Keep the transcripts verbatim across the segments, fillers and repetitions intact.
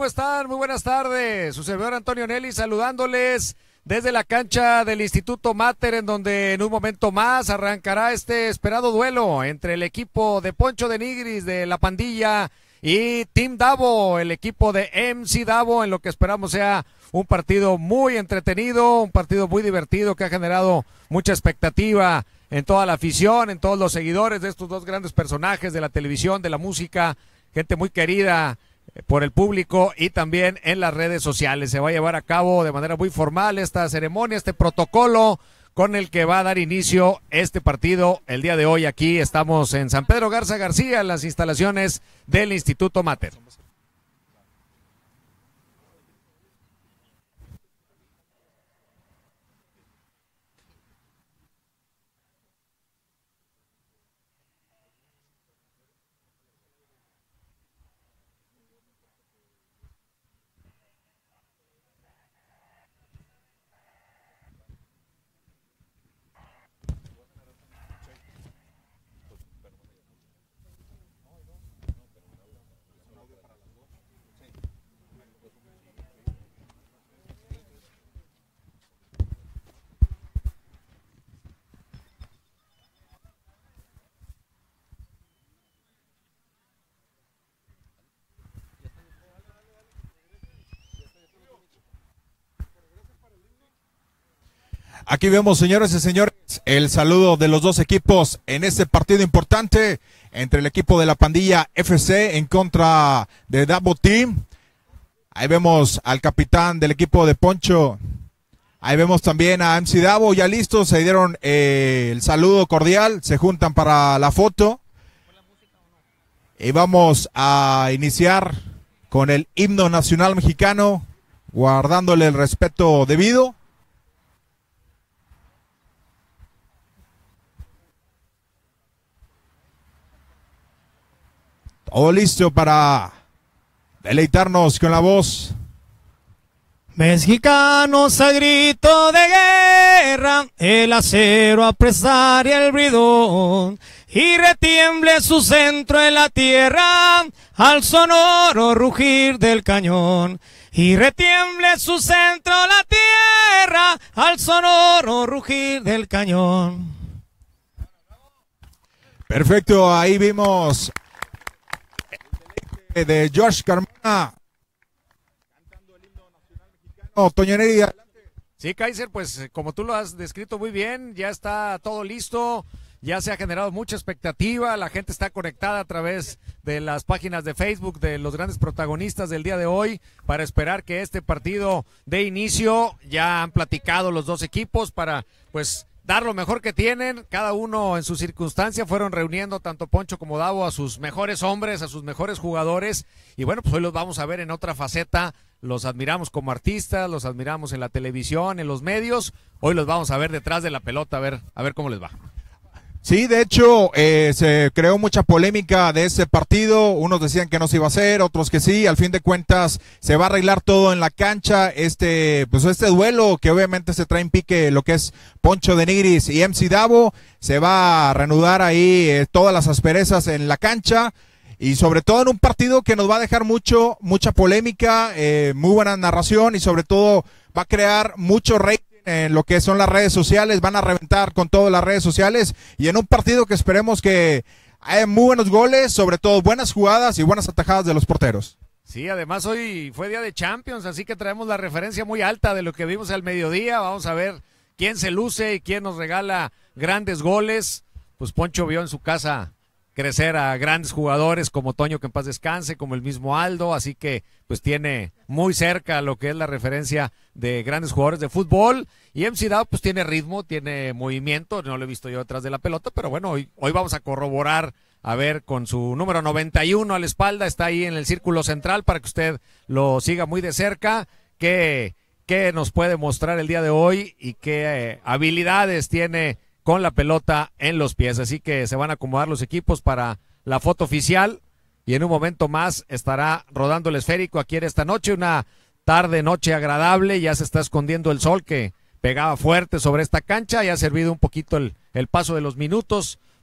¿Cómo están? Muy buenas tardes. Su servidor Antonio Nelly saludándoles desde la cancha del Instituto Mater, en donde en un momento más arrancará este esperado duelo entre el equipo de Poncho de Nigris de La Pandilla y Team Davo, el equipo de M C Davo, en lo que esperamos sea un partido muy entretenido, un partido muy divertido que ha generado mucha expectativa en toda la afición, en todos los seguidores de estos dos grandes personajes de la televisión, de la música, gente muy querida por el público y también en las redes sociales. Se va a llevar a cabo de manera muy formal esta ceremonia, este protocolo con el que va a dar inicio este partido el día de hoy. Aquí estamos en San Pedro Garza García, en las instalaciones del Instituto Mater. Aquí vemos, señores y señores, el saludo de los dos equipos en este partido importante entre el equipo de La Pandilla F C en contra de Davo Team. Ahí vemos al capitán del equipo de Poncho. Ahí vemos también a M C Davo, ya listos, se dieron eh, el saludo cordial, se juntan para la foto. Y vamos a iniciar con el himno nacional mexicano, guardándole el respeto debido. Todo listo para deleitarnos con la voz. Mexicanos a grito de guerra, el acero apresar y el bridón, y retiemble su centro en la tierra, al sonoro rugir del cañón. Y retiemble su centro en la tierra, al sonoro rugir del cañón. Perfecto, ahí vimos de George Carmona cantando el himno nacional mexicano. Toño Neri, adelante. Sí, Kaiser, pues como tú lo has descrito muy bien, ya está todo listo, ya se ha generado mucha expectativa, la gente está conectada a través de las páginas de Facebook de los grandes protagonistas del día de hoy para esperar que este partido dé inicio. Ya han platicado los dos equipos para pues dar lo mejor que tienen, cada uno en su circunstancia. Fueron reuniendo tanto Poncho como Davo a sus mejores hombres, a sus mejores jugadores, y bueno, pues hoy los vamos a ver en otra faceta. Los admiramos como artistas, los admiramos en la televisión, en los medios, hoy los vamos a ver detrás de la pelota, a ver, a ver cómo les va. Sí, de hecho, eh, se creó mucha polémica de ese partido. Unos decían que no se iba a hacer, otros que sí. Al fin de cuentas, se va a arreglar todo en la cancha. Este, pues este duelo que obviamente se trae en pique lo que es Poncho de Nigris y M C Davo. Se va a reanudar ahí eh, todas las asperezas en la cancha. Y sobre todo en un partido que nos va a dejar mucho, mucha polémica, eh, muy buena narración y sobre todo va a crear mucho rating en lo que son las redes sociales. Van a reventar con todas las redes sociales y en un partido que esperemos que haya muy buenos goles, sobre todo buenas jugadas y buenas atajadas de los porteros. Sí, además hoy fue día de Champions, así que traemos la referencia muy alta de lo que vimos al mediodía. Vamos a ver quién se luce y quién nos regala grandes goles. Pues Poncho vio en su casa crecer a grandes jugadores como Toño, que en paz descanse, como el mismo Aldo, así que pues tiene muy cerca lo que es la referencia de grandes jugadores de fútbol. Y M C Davo pues tiene ritmo, tiene movimiento, no lo he visto yo detrás de la pelota, pero bueno, hoy, hoy vamos a corroborar, a ver, con su número noventa y uno a la espalda, está ahí en el círculo central para que usted lo siga muy de cerca, qué, qué nos puede mostrar el día de hoy y qué eh, habilidades tiene con la pelota en los pies. Así que se van a acomodar los equipos para la foto oficial y en un momento más estará rodando el esférico aquí en esta noche, una tarde, noche agradable. Ya se está escondiendo el sol que pegaba fuerte sobre esta cancha y ha servido un poquito el, el paso de los minutos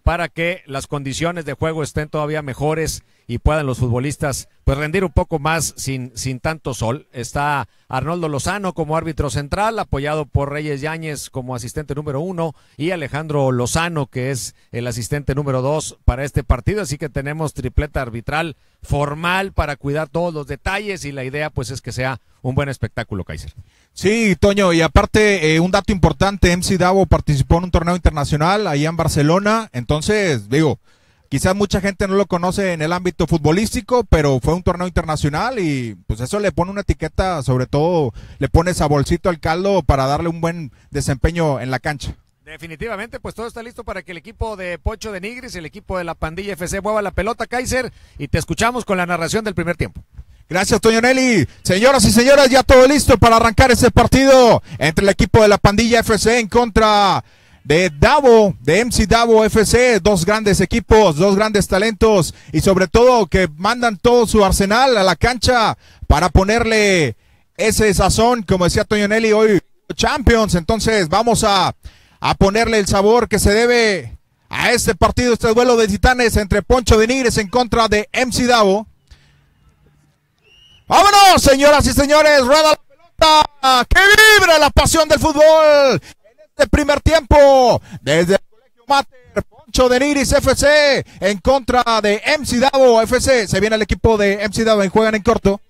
para que las condiciones de juego estén todavía mejores y puedan los futbolistas pues rendir un poco más sin, sin tanto sol. Está Arnoldo Lozano como árbitro central, apoyado por Reyes Yáñez como asistente número uno y Alejandro Lozano, que es el asistente número dos para este partido. Así que tenemos tripleta arbitral formal para cuidar todos los detalles y la idea pues es que sea un buen espectáculo, Kaiser. Sí, Toño, y aparte eh, un dato importante, M C Davo participó en un torneo internacional allá en Barcelona, entonces digo, quizás mucha gente no lo conoce en el ámbito futbolístico, pero fue un torneo internacional y pues eso le pone una etiqueta, sobre todo le pone saborcito al caldo para darle un buen desempeño en la cancha. Definitivamente, pues todo está listo para que el equipo de Poncho de Nigris, el equipo de la Pandilla F C mueva la pelota, Kaiser, y te escuchamos con la narración del primer tiempo. Gracias, Toño Nelly. Señoras y señores, ya todo listo para arrancar ese partido entre el equipo de la Pandilla F C en contra de Davo, de M C Davo F C, dos grandes equipos, dos grandes talentos y sobre todo que mandan todo su arsenal a la cancha para ponerle ese sazón, como decía Toño Nelly, hoy Champions. Entonces vamos a, a ponerle el sabor que se debe a este partido, este duelo de titanes entre Poncho de Nigris en contra de M C Davo. ¡Vámonos, señoras y señores! ¡Rueda la pelota! ¡Que vibre la pasión del fútbol! En este primer tiempo, desde el Colegio Mater, Poncho de Nigris F C en contra de M C Davo F C. Se viene el equipo de M C Davo y juegan en corto.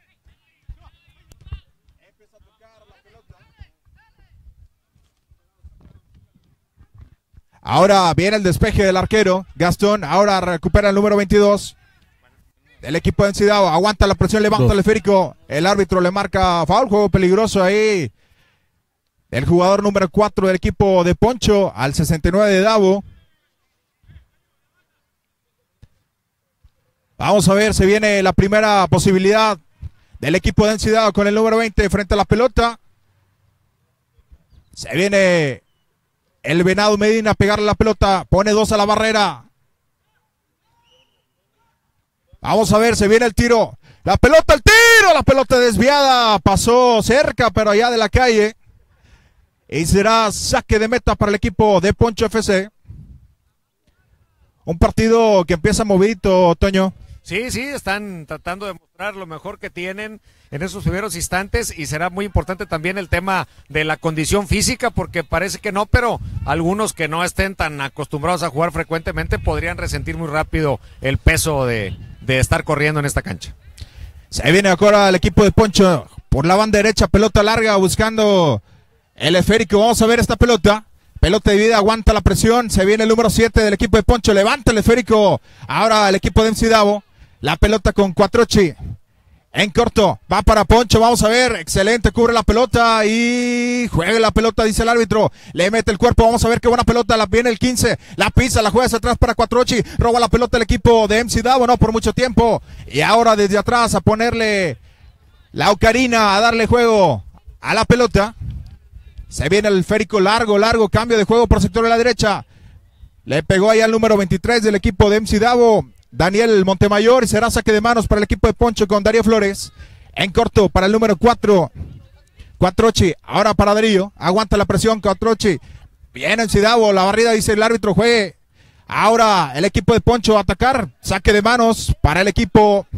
Ahora viene el despeje del arquero, Gastón. Ahora recupera el número veintidós. El equipo de M C Davo aguanta la presión, levanta Dos. el esférico. El árbitro le marca foul, juego peligroso ahí. El jugador número cuatro del equipo de Poncho al sesenta y nueve de Davo. Vamos a ver, se viene la primera posibilidad del equipo de M C Davo con el número veinte frente a la pelota. Se viene el Venado Medina a pegarle la pelota, pone dos a la barrera. Vamos a ver, se viene el tiro. La pelota, el tiro, la pelota desviada. Pasó cerca, pero allá de la calle. Y será saque de meta para el equipo de Poncho F C. Un partido que empieza movidito, Toño. Sí, sí, están tratando de mostrar lo mejor que tienen en esos primeros instantes y será muy importante también el tema de la condición física porque parece que no, pero algunos que no estén tan acostumbrados a jugar frecuentemente podrían resentir muy rápido el peso de, de estar corriendo en esta cancha. Se viene ahora el equipo de Poncho por la banda derecha, pelota larga buscando el esférico. Vamos a ver esta pelota. Pelota de vida, aguanta la presión. Se viene el número siete del equipo de Poncho, levanta el esférico. Ahora el equipo de M C Davo. La pelota con Cuatrochi. En corto, va para Poncho, vamos a ver, excelente, cubre la pelota y juega la pelota, dice el árbitro, le mete el cuerpo, vamos a ver qué buena pelota, la viene el quince, la pisa, la juega hacia atrás para Cuatrochi, roba la pelota el equipo de M C Davo, no por mucho tiempo, y ahora desde atrás a ponerle la ocarina, a darle juego a la pelota, se viene el esférico largo, largo, cambio de juego por sector de la derecha, le pegó ahí al número veintitrés del equipo de M C Davo, Daniel Montemayor, y será saque de manos para el equipo de Poncho con Darío Flores. En corto para el número cuatro. Cuatrochi, ahora para Darío. Aguanta la presión, Cuatrochi. Viene en Cidavo, la barrida, dice el árbitro, juegue. Ahora el equipo de Poncho a atacar. Saque de manos para el equipo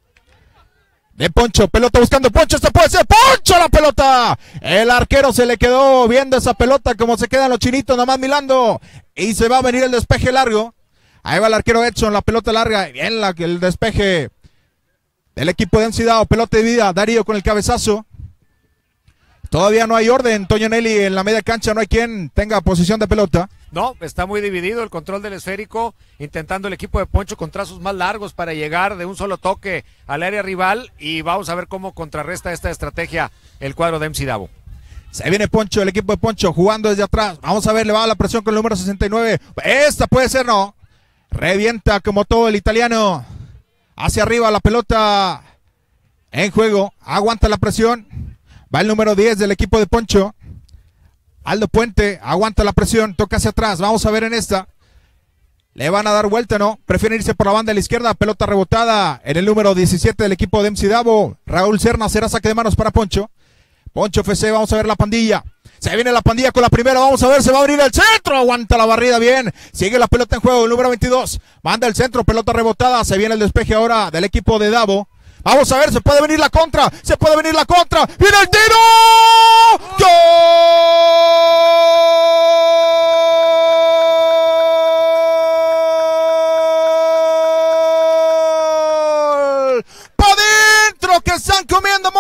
de Poncho. Pelota buscando Poncho, esto puede ser Poncho la pelota. El arquero se le quedó viendo esa pelota como se quedan los chinitos nomás mirando. Y se va a venir el despeje largo. Ahí va el arquero Edson, la pelota larga, bien la, el despeje del equipo de M C Davo, pelota de vida, Darío con el cabezazo. Todavía no hay orden, Toño Nelly, en la media cancha no hay quien tenga posición de pelota. No, está muy dividido el control del esférico, intentando el equipo de Poncho con trazos más largos para llegar de un solo toque al área rival y vamos a ver cómo contrarresta esta estrategia el cuadro de M C Davo. Se viene Poncho, el equipo de Poncho jugando desde atrás, vamos a ver, le va la presión con el número sesenta y nueve, esta puede ser, no. Revienta como todo el italiano. Hacia arriba la pelota en juego. Aguanta la presión. Va el número diez del equipo de Poncho. Aldo Puente. Aguanta la presión. Toca hacia atrás. Vamos a ver en esta. Le van a dar vuelta, ¿no? Prefieren irse por la banda de la izquierda. Pelota rebotada en el número diecisiete del equipo de M C Davo. Raúl Serna será saque de manos para Poncho. Poncho F C. Vamos a ver la pandilla. Se viene la pandilla con la primera. Vamos a ver, se va a abrir el centro. Aguanta la barrida bien. Sigue la pelota en juego. El número veintidós. Manda el centro. Pelota rebotada. Se viene el despeje ahora del equipo de Davo. Vamos a ver, se puede venir la contra. Se puede venir la contra. ¡Viene el tiro! ¡Gol! ¡Pa' dentro! ¡Que están comiendo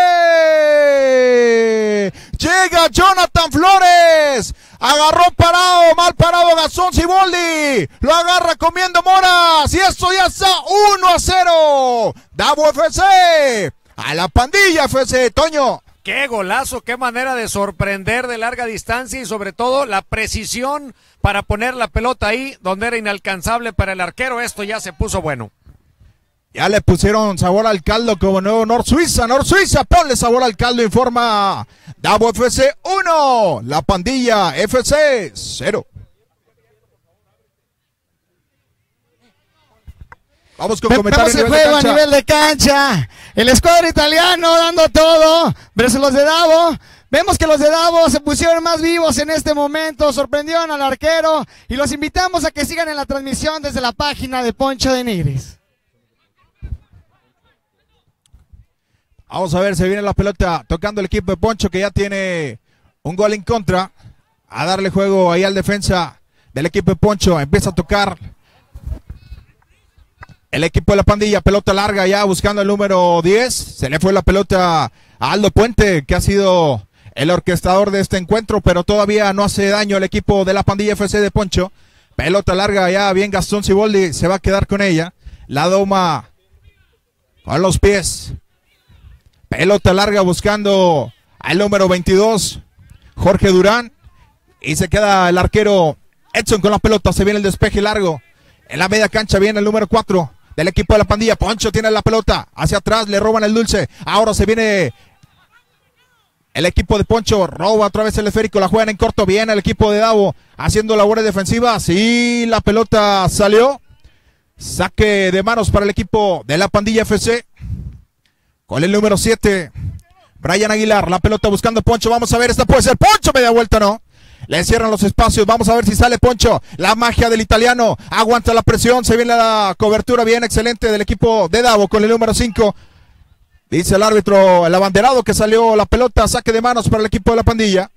mole! Llega Jonathan Flores. Agarró parado, mal parado Gastón Siboldi. Lo agarra comiendo moras. Y esto ya está uno a cero. Davo F C. A la pandilla F C, Toño. Qué golazo, qué manera de sorprender de larga distancia y sobre todo la precisión para poner la pelota ahí donde era inalcanzable para el arquero. Esto ya se puso bueno. Ya le pusieron sabor al caldo como nuevo Nor Suiza. Nor Suiza, ponle sabor al caldo, informa Davo F C uno. La pandilla F C cero. Vamos con comentarios. Vemos el juego a nivel de cancha. El escuadro italiano dando todo versus los de Davo. Vemos que los de Davo se pusieron más vivos en este momento, sorprendieron al arquero y los invitamos a que sigan en la transmisión desde la página de Poncho de Nigris. Vamos a ver, se viene la pelota tocando el equipo de Poncho que ya tiene un gol en contra. A darle juego ahí al defensa del equipo de Poncho. Empieza a tocar el equipo de la pandilla. Pelota larga ya buscando el número diez. Se le fue la pelota a Aldo Puente, que ha sido el orquestador de este encuentro, pero todavía no hace daño el equipo de la pandilla F C de Poncho. Pelota larga ya, bien Gastón Siboldi se va a quedar con ella. La doma con los pies. Pelota larga buscando al número veintidós, Jorge Durán. Y se queda el arquero Edson con la pelota. Se viene el despeje largo. En la media cancha viene el número cuatro del equipo de la pandilla. Poncho tiene la pelota. Hacia atrás le roban el dulce. Ahora se viene el equipo de Poncho. Roba otra vez el esférico. La juegan en corto. Viene el equipo de Davo haciendo labores defensivas. Sí, la pelota salió. Saque de manos para el equipo de la pandilla F C. Con el número siete, Brian Aguilar, la pelota buscando Poncho. Vamos a ver, esta puede ser Poncho, media vuelta, ¿no? Le cierran los espacios, vamos a ver si sale Poncho. La magia del italiano, aguanta la presión, se viene la cobertura bien excelente del equipo de Davo con el número cinco. Dice el árbitro, el abanderado, que salió la pelota, saque de manos para el equipo de la pandilla.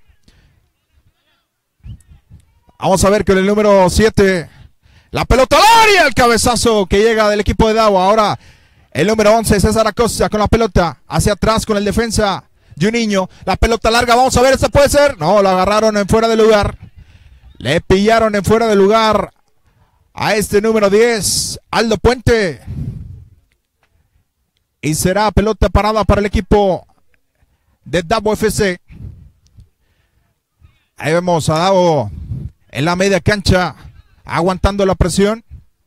Vamos a ver con el número siete, la pelota al área, el cabezazo que llega del equipo de Davo. Ahora el número once, César Acosta con la pelota hacia atrás con el defensa Juninho. La pelota larga, vamos a ver, esta puede ser. No, la agarraron en fuera de lugar. Le pillaron en fuera de lugar a este número diez, Aldo Puente. Y será pelota parada para el equipo de Davo F C. Ahí vemos a Davo en la media cancha, aguantando la presión.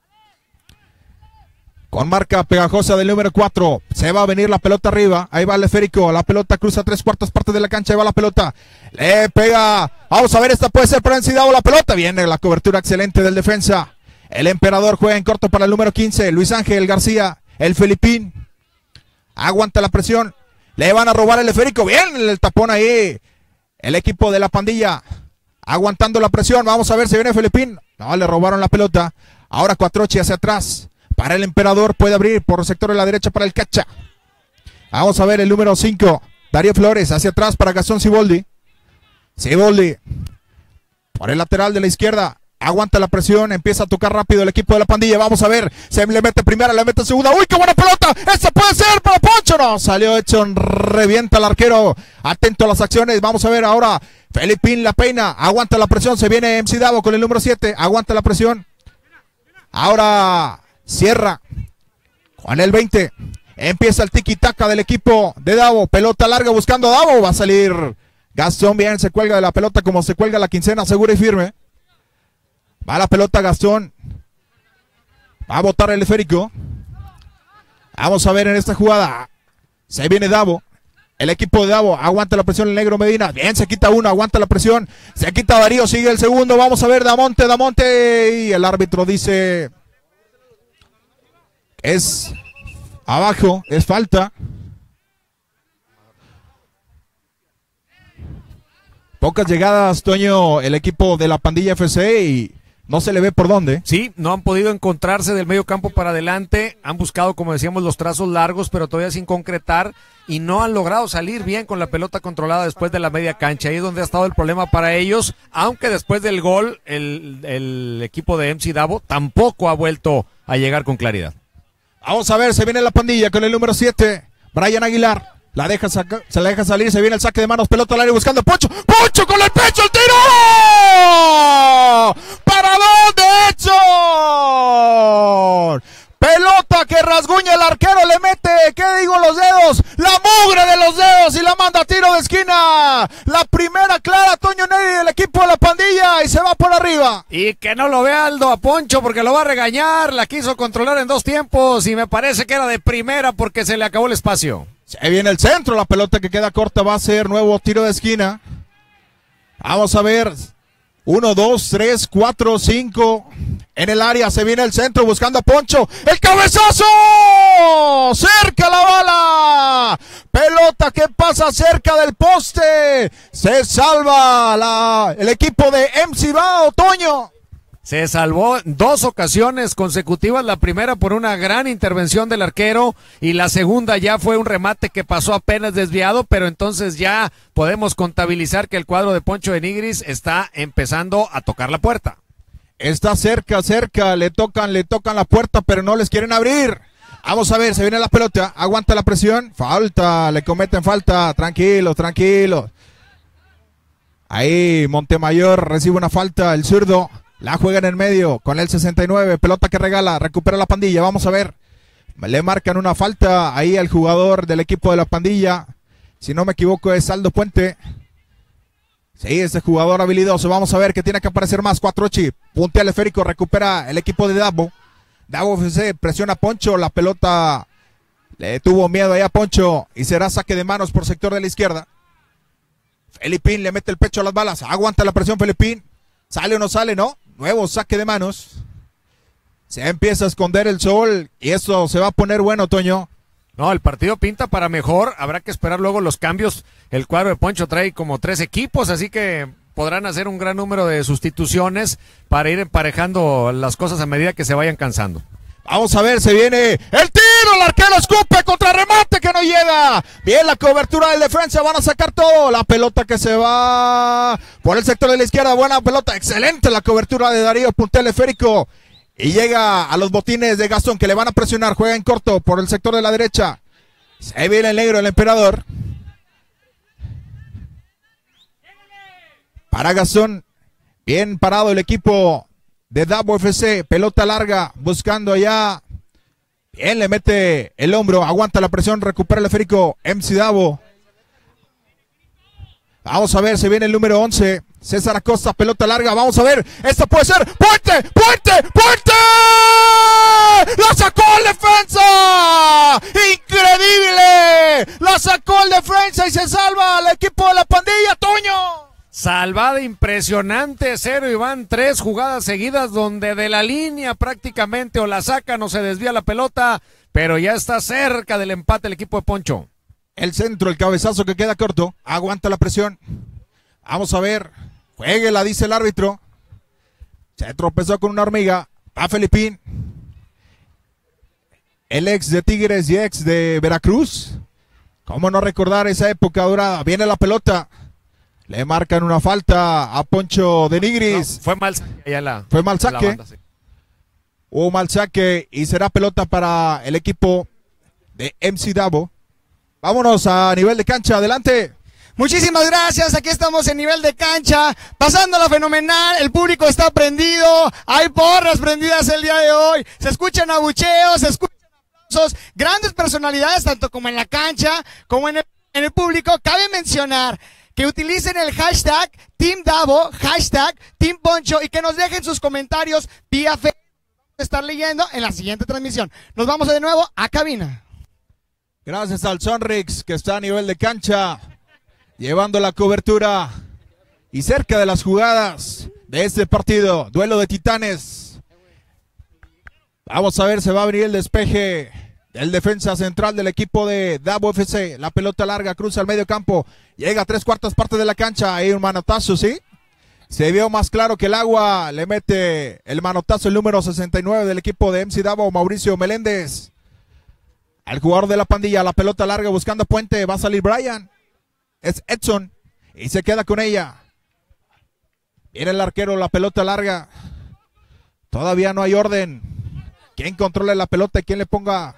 Con marca pegajosa del número cuatro. Se va a venir la pelota arriba. Ahí va el esférico. La pelota cruza tres cuartas partes de la cancha. Ahí va la pelota. Le pega. Vamos a ver, esta puede ser para Encidado. La pelota. Viene la cobertura excelente del defensa. El emperador juega en corto para el número quince. Luis Ángel García. El Filipín. Aguanta la presión. Le van a robar el esférico. Bien el tapón ahí. El equipo de la pandilla. Aguantando la presión. Vamos a ver si viene Filipín. No, le robaron la pelota. Ahora Cuatrochi hacia atrás. Para el emperador, puede abrir por el sector de la derecha para el Cacha. Vamos a ver el número cinco, Darío Flores, hacia atrás para Gastón Siboldi. Siboldi, por el lateral de la izquierda, aguanta la presión, empieza a tocar rápido el equipo de la pandilla. Vamos a ver, se le mete primera, le mete segunda. ¡Uy, qué buena pelota! ¡Esa puede ser para Poncho! No, salió Edson, revienta al arquero. Atento a las acciones, vamos a ver ahora. Felipín la peina, aguanta la presión, se viene M C Davo con el número siete, aguanta la presión. Ahora cierra con el veinte. Empieza el tiki-taka del equipo de Davo. Pelota larga buscando a Davo. Va a salir Gastón. Bien, se cuelga de la pelota como se cuelga la quincena, segura y firme. Va la pelota Gastón. Va a botar el esférico. Vamos a ver en esta jugada. Se viene Davo. El equipo de Davo aguanta la presión el negro Medina. Bien, se quita uno, aguanta la presión. Se quita Darío, sigue el segundo. Vamos a ver Damonte, Damonte. Y el árbitro dice... es abajo, es falta. Pocas llegadas, Toño, el equipo de la Pandilla F C y no se le ve por dónde. Sí, no han podido encontrarse del medio campo para adelante, han buscado, como decíamos, los trazos largos, pero todavía sin concretar, y no han logrado salir bien con la pelota controlada después de la media cancha. Ahí es donde ha estado el problema para ellos, aunque después del gol, el, el equipo de M C Dabo tampoco ha vuelto a llegar con claridad. Vamos a ver, se viene la Pandilla con el número siete, Brian Aguilar. La deja saca, se la deja salir, se viene el saque de manos, pelota al aire buscando a Poncho. ¡Poncho con el pecho, el tiro! ¿Para dónde, Edson? Pelota que rasguña el arquero, le mete, ¿qué digo, los dedos? La mugre de los dedos y la manda a tiro de esquina. La primera clara, Toño Neri del equipo de la Pandilla y se va por arriba. Y que no lo vea Aldo a Poncho porque lo va a regañar, la quiso controlar en dos tiempos y me parece que era de primera porque se le acabó el espacio. Se viene el centro, la pelota que queda corta va a ser nuevo tiro de esquina. Vamos a ver. Uno, dos, tres, cuatro, cinco. En el área se viene el centro buscando a Poncho. ¡El cabezazo! ¡Cerca la bala! Pelota que pasa cerca del poste. Se salva la, el equipo de M C Dabo, Toño. Se salvó dos ocasiones consecutivas, la primera por una gran intervención del arquero y la segunda ya fue un remate que pasó apenas desviado, pero entonces ya podemos contabilizar que el cuadro de Poncho de Nigris está empezando a tocar la puerta. Está cerca, cerca, le tocan, le tocan la puerta, pero no les quieren abrir. Vamos a ver, se viene la pelota, aguanta la presión, falta, le cometen falta, tranquilos, tranquilos. Ahí Montemayor recibe una falta, el zurdo. La juega en el medio con el sesenta y nueve, pelota que regala, recupera la Pandilla, vamos a ver. Le marcan una falta ahí al jugador del equipo de la Pandilla. Si no me equivoco es Aldo Puente. Sí, ese jugador habilidoso, vamos a ver que tiene que aparecer más. Cuatrochi, puntea el esférico, recupera el equipo de Dabo. Dabo F C presiona a Poncho, la pelota le tuvo miedo ahí a Poncho y será saque de manos por sector de la izquierda. Felipín le mete el pecho a las balas, aguanta la presión Felipín. ¿Sale o no sale? No. Nuevo saque de manos. Se empieza a esconder el sol y eso se va a poner bueno, Toño. No, el partido pinta para mejor. Habrá que esperar luego los cambios. El cuadro de Poncho trae como tres equipos, así que podrán hacer un gran número de sustituciones para ir emparejando las cosas a medida que se vayan cansando. Vamos a ver, se viene el tiro, el arquero escupe, contrarremate que no llega. Bien la cobertura del defensa, van a sacar todo. La pelota que se va por el sector de la izquierda, buena pelota, excelente la cobertura de Darío, puntel esférico. Y llega a los botines de Gastón que le van a presionar, juega en corto por el sector de la derecha. Se viene el negro, el emperador. Para Gastón, bien parado el equipo de Dabo F C, pelota larga, buscando allá. Bien, le mete el hombro, aguanta la presión, recupera el esférico, M C Dabo. Vamos a ver, se viene el número once, César Acosta, pelota larga, vamos a ver, esta puede ser, ¡Puente! ¡Puente! ¡Puente! ¡La sacó el defensa! ¡Increíble! La sacó el defensa y se salva el equipo de la Pandilla, Toño. Salvada impresionante, cero y van tres jugadas seguidas donde de la línea prácticamente o la sacan o se desvía la pelota, pero ya está cerca del empate el equipo de Poncho. El centro, el cabezazo que queda corto, aguanta la presión. Vamos a ver, jueguela, dice el árbitro. Se tropezó con una hormiga, va Felipín. El ex de Tigres y ex de Veracruz. ¿Cómo no recordar esa época dorada? Viene la pelota. Le marcan una falta a Poncho de Nigris. No, fue mal saque. Ya la, fue mal saque. Banda, sí. Hubo mal saque y será pelota para el equipo de M C Dabo. Vámonos a nivel de cancha, adelante. Muchísimas gracias, aquí estamos en nivel de cancha, pasándola fenomenal, el público está prendido, hay porras prendidas el día de hoy, se escuchan abucheos, se escuchan aplausos, grandes personalidades tanto como en la cancha como en el, en el público. Cabe mencionar que utilicen el hashtag Team Dabo, hashtag Team Poncho y que nos dejen sus comentarios vía Facebook. Vamos a estar leyendo en la siguiente transmisión. Nos vamos de nuevo a cabina. Gracias al Sonrix que está a nivel de cancha, llevando la cobertura y cerca de las jugadas de este partido, duelo de titanes. Vamos a ver, se va a abrir el despeje el defensa central del equipo de Dabo F C. La pelota larga, cruza al medio campo, llega a tres cuartas partes de la cancha. Hay un manotazo, ¿sí? Se vio más claro que el agua. Le mete el manotazo el número sesenta y nueve del equipo de M C Dabo, Mauricio Meléndez. Al jugador de la pandilla, la pelota larga buscando puente. Va a salir Brian. Es Edson. Y se queda con ella. Viene el arquero, la pelota larga. Todavía no hay orden. ¿Quién controle la pelota y quién le ponga?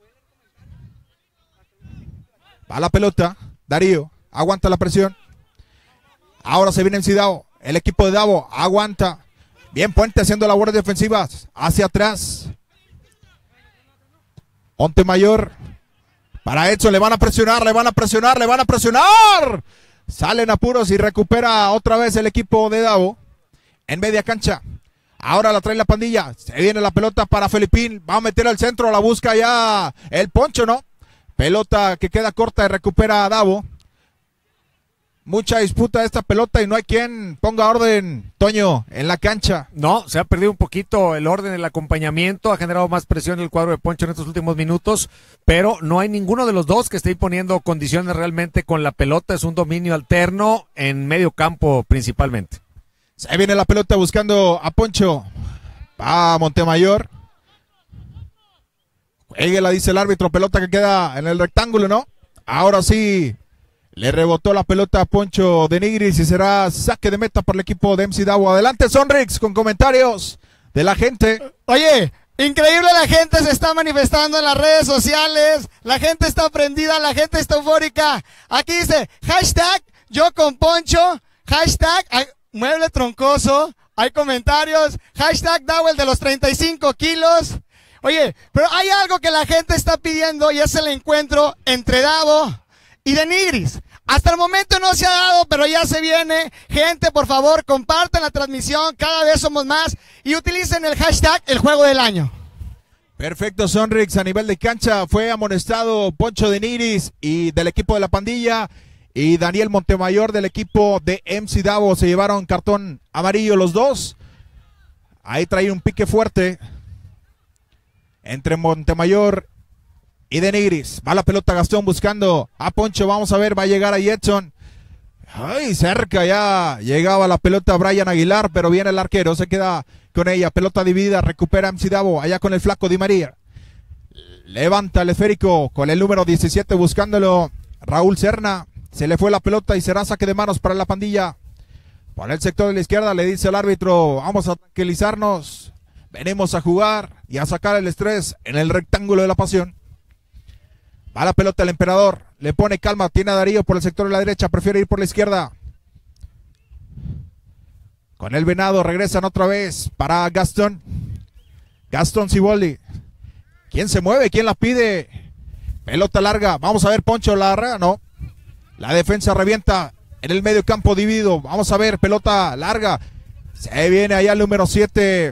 Va la pelota. Darío. Aguanta la presión. Ahora se viene M C Dabo. El equipo de Dabo aguanta. Bien Puente haciendo labores defensivas. Hacia atrás. Montemayor. Para Edson. Le van a presionar. Le van a presionar. Le van a presionar. Salen apuros y recupera otra vez el equipo de Dabo. En media cancha. Ahora la trae la pandilla. Se viene la pelota para Felipín. Va a meter al centro. La busca ya el Poncho, ¿no? Pelota que queda corta y recupera a Dabo. Mucha disputa de esta pelota y no hay quien ponga orden, Toño, en la cancha. No, se ha perdido un poquito el orden, el acompañamiento, ha generado más presión el cuadro de Poncho en estos últimos minutos, pero no hay ninguno de los dos que esté imponiendo condiciones realmente con la pelota. Es un dominio alterno en medio campo principalmente. Se viene la pelota buscando a Poncho. Va a Montemayor. Jueguela, dice el árbitro, pelota que queda en el rectángulo, ¿no? Ahora sí. Le rebotó la pelota a Poncho de Nigris y será saque de meta para el equipo de M C Dabo. Adelante, Sonrix, con comentarios de la gente. Oye, increíble, la gente se está manifestando en las redes sociales. La gente está prendida, la gente está eufórica. Aquí dice, hashtag yo con Poncho, hashtag ay, mueble troncoso. Hay comentarios, hashtag Dabo el de los treinta y cinco kilos. Oye, pero hay algo que la gente está pidiendo y es el encuentro entre Dabo y de Nigris. Hasta el momento no se ha dado, pero ya se viene. Gente, por favor, compartan la transmisión, cada vez somos más, y utilicen el hashtag el juego del año. Perfecto, Sonrix. A nivel de cancha fue amonestado Poncho de Nigris y del equipo de la pandilla, y Daniel Montemayor del equipo de M C Dabo. Se llevaron cartón amarillo los dos. Ahí trae un pique fuerte entre Montemayor y de Nigris. Va la pelota Gastón buscando a Poncho. Vamos a ver, va a llegar a Edson. Ay, cerca ya llegaba la pelota Brian Aguilar, pero viene el arquero, se queda con ella. Pelota dividida, recupera M C Dabo allá con el flaco Di María. Levanta el esférico con el número diecisiete buscándolo Raúl Serna. Se le fue la pelota y será saque de manos para la pandilla. Por el sector de la izquierda le dice el árbitro, vamos a tranquilizarnos. Venimos a jugar y a sacar el estrés en el rectángulo de la pasión. Va la pelota el emperador, le pone calma, tiene a Darío por el sector de la derecha, prefiere ir por la izquierda. Con el Venado regresan otra vez para Gastón. Gastón Ciboldi. ¿Quién se mueve? ¿Quién la pide? Pelota larga, vamos a ver, Poncho la agarra, no. La defensa revienta en el medio campo dividido, vamos a ver, pelota larga. Se viene allá el número siete.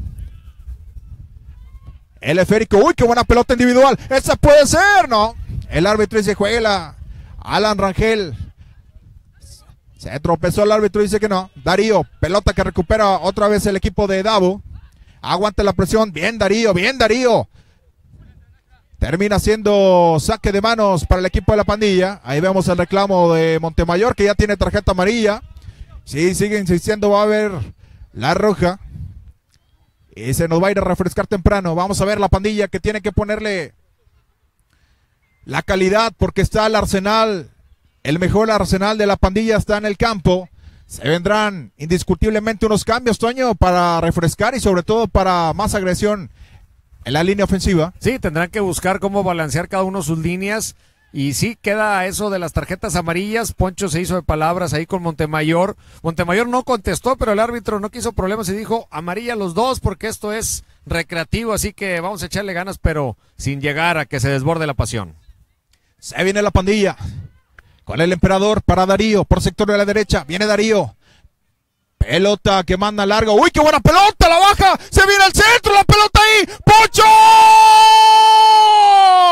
El esférico, uy, qué buena pelota individual. Esa puede ser, ¿no? El árbitro dice, juega. Alan Rangel. Se tropezó el árbitro, dice que no. Darío, pelota que recupera otra vez el equipo de Dabo. Aguanta la presión. Bien, Darío, bien, Darío. Termina siendo saque de manos para el equipo de la pandilla. Ahí vemos el reclamo de Montemayor, que ya tiene tarjeta amarilla. Sí, sigue insistiendo, va a haber la roja. Y se nos va a ir a refrescar temprano. Vamos a ver la pandilla que tiene que ponerle la calidad porque está el arsenal. El mejor arsenal de la pandilla está en el campo. Se vendrán indiscutiblemente unos cambios, Toño, para refrescar y sobre todo para más agresión en la línea ofensiva. Sí, tendrán que buscar cómo balancear cada uno sus líneas. Y sí, queda eso de las tarjetas amarillas. Poncho se hizo de palabras ahí con Montemayor. Montemayor no contestó, pero el árbitro no quiso problemas y dijo amarilla los dos porque esto es recreativo, así que vamos a echarle ganas, pero sin llegar a que se desborde la pasión. Se viene la pandilla con el emperador para Darío, por sector de la derecha. Viene Darío. Pelota que manda largo. ¡Uy, qué buena pelota! ¡La baja! ¡Se viene al centro! ¡La pelota ahí! ¡Poncho!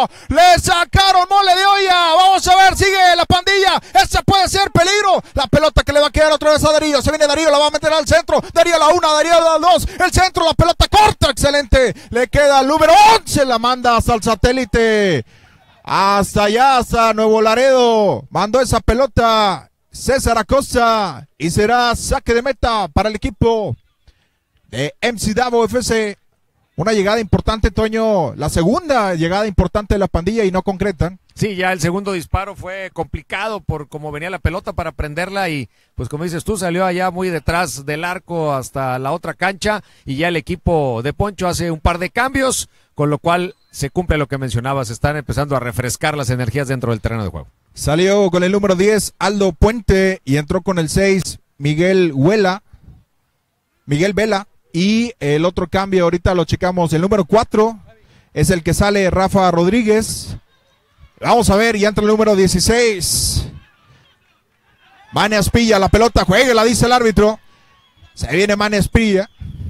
Le sacaron mole de olla. Vamos a ver, sigue la pandilla. Esa puede ser peligro. La pelota que le va a quedar otra vez a Darío. Se viene Darío, la va a meter al centro. Darío a la una, Darío a la dos. El centro, la pelota corta, excelente. Le queda el número once, la manda hasta el satélite. Hasta allá, hasta Nuevo Laredo. Mandó esa pelota César Acosta. Y será saque de meta para el equipo de M C Dabo F C. Una llegada importante, Toño, la segunda llegada importante de la pandilla y no concretan. Sí, ya el segundo disparo fue complicado por cómo venía la pelota para prenderla y pues como dices tú, salió allá muy detrás del arco hasta la otra cancha y ya el equipo de Poncho hace un par de cambios, con lo cual se cumple lo que mencionabas, están empezando a refrescar las energías dentro del terreno de juego. Salió con el número diez Aldo Puente y entró con el seis Miguel Huela, Miguel Vela. Y el otro cambio, ahorita lo checamos, el número cuatro es el que sale Rafa Rodríguez. Vamos a ver, y entra el número dieciséis. Mane Aspilla, la pelota, jueguela, dice el árbitro. Se viene Mane Aspilla.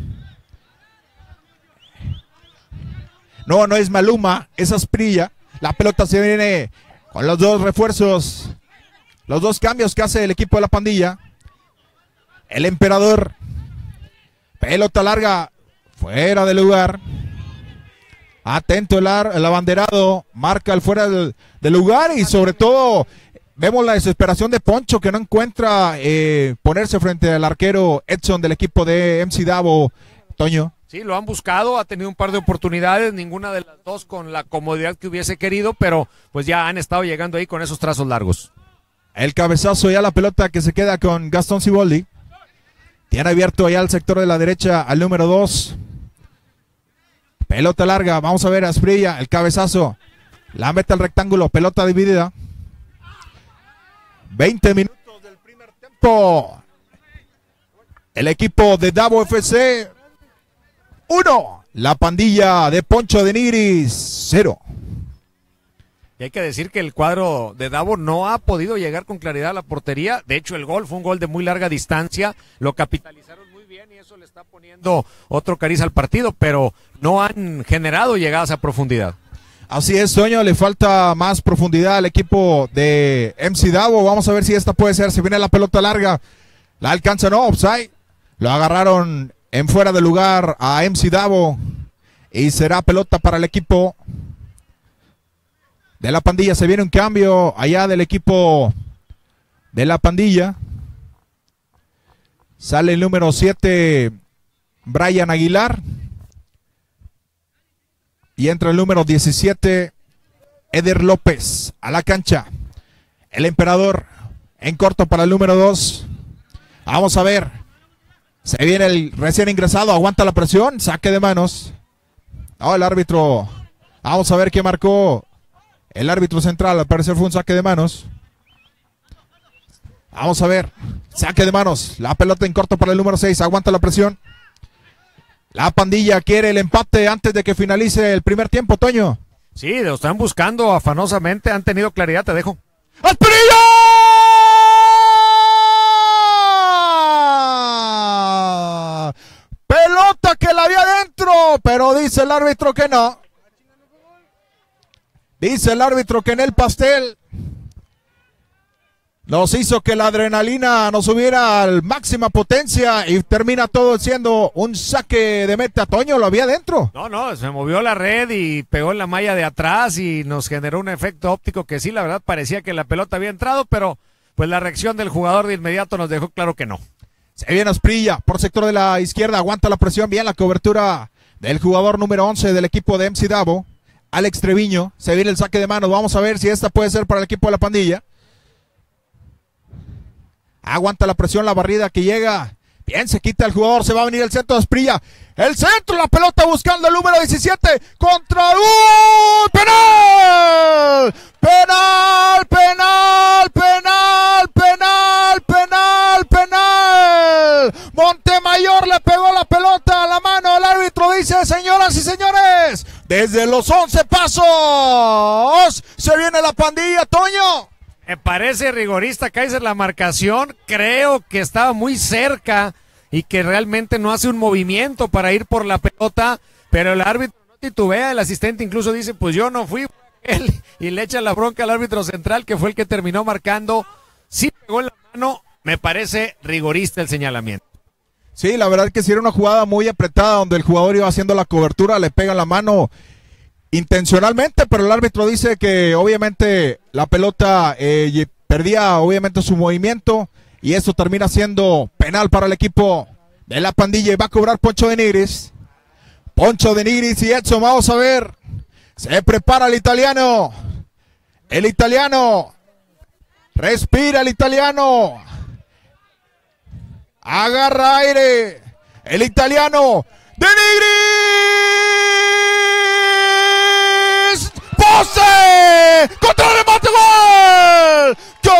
No, no es Maluma, es Asprilla. La pelota se viene con los dos refuerzos, los dos cambios que hace el equipo de la pandilla. El emperador. Pelota larga, fuera de lugar. Atento el, ar, el abanderado, marca el fuera del, del lugar y sobre todo vemos la desesperación de Poncho que no encuentra eh, ponerse frente al arquero Edson del equipo de M C Dabo, Toño. Sí, lo han buscado, ha tenido un par de oportunidades, ninguna de las dos con la comodidad que hubiese querido, pero pues ya han estado llegando ahí con esos trazos largos. El cabezazo, ya la pelota que se queda con Gastón Siboldi. Tiene abierto allá al sector de la derecha al número dos. Pelota larga, vamos a ver a Asprilla, el cabezazo. La mete al rectángulo, pelota dividida. veinte minutos del primer tiempo. El equipo de Dabo F C, uno. La pandilla de Poncho de Nigris, cero. Y hay que decir que el cuadro de Dabo no ha podido llegar con claridad a la portería. De hecho, el gol fue un gol de muy larga distancia. Lo capitalizaron muy bien y eso le está poniendo otro cariz al partido, pero no han generado llegadas a profundidad. Así es, Toño, le falta más profundidad al equipo de M C Dabo. Vamos a ver si esta puede ser. Se viene la pelota larga. La alcanza, no, offside. Lo agarraron en fuera de lugar a M C Dabo. Y será pelota para el equipo de la pandilla. Se viene un cambio allá del equipo de la pandilla. Sale el número siete, Brian Aguilar. Y entra el número diecisiete, Eder López, a la cancha. El emperador en corto para el número dos. Vamos a ver. Se viene el recién ingresado, aguanta la presión, saque de manos. Oh, el árbitro. Vamos a ver qué marcó el árbitro central. Al parecer fue un saque de manos. Vamos a ver. Saque de manos. La pelota en corto para el número seis. Aguanta la presión. La pandilla quiere el empate antes de que finalice el primer tiempo, Toño. Sí, lo están buscando afanosamente. Han tenido claridad, te dejo. ¡Asprilla! Pelota que la había adentro, pero dice el árbitro que no. Dice el árbitro que en el pastel nos hizo que la adrenalina nos subiera a máxima potencia y termina todo siendo un saque de meta. Toño, lo había adentro. No, no, se movió la red y pegó en la malla de atrás y nos generó un efecto óptico que sí, la verdad parecía que la pelota había entrado, pero pues la reacción del jugador de inmediato nos dejó claro que no. Se viene Asprilla por sector de la izquierda, aguanta la presión, bien la cobertura del jugador número once del equipo de M C Dabo, Alex Treviño. Se viene el saque de manos, vamos a ver si esta puede ser para el equipo de la pandilla. Aguanta la presión, la barrida que llega. Bien, se quita el jugador, se va a venir el centro de Asprilla. El centro, la pelota buscando el número diecisiete. Contra ¡uh! ¡Penal! ¡Penal! ¡Penal! ¡Penal! ¡Penal! ¡Penal! ¡Penal! Montemayor le pegó la pelota a la mano. El árbitro dice, señoras y señores, desde los once pasos se viene la pandilla, Toño. Me parece rigorista, Kaiser, la marcación. Creo que estaba muy cerca y que realmente no hace un movimiento para ir por la pelota, pero el árbitro no titubea. El asistente incluso dice, pues yo no fui él y le echa la bronca al árbitro central, que fue el que terminó marcando. Sí pegó en la mano, me parece rigorista el señalamiento. Sí, la verdad que sí era una jugada muy apretada donde el jugador iba haciendo la cobertura, le pega en la mano intencionalmente, pero el árbitro dice que obviamente la pelota eh, perdía obviamente su movimiento y eso termina siendo penal para el equipo de la pandilla y va a cobrar Poncho de Nigris. Poncho de Nigris y Edson, vamos a ver. Se prepara el italiano. El italiano. Respira el italiano. Agarra aire. El italiano. De Nigris. ¡Pose! ¡Contra el remate! ¡Gol!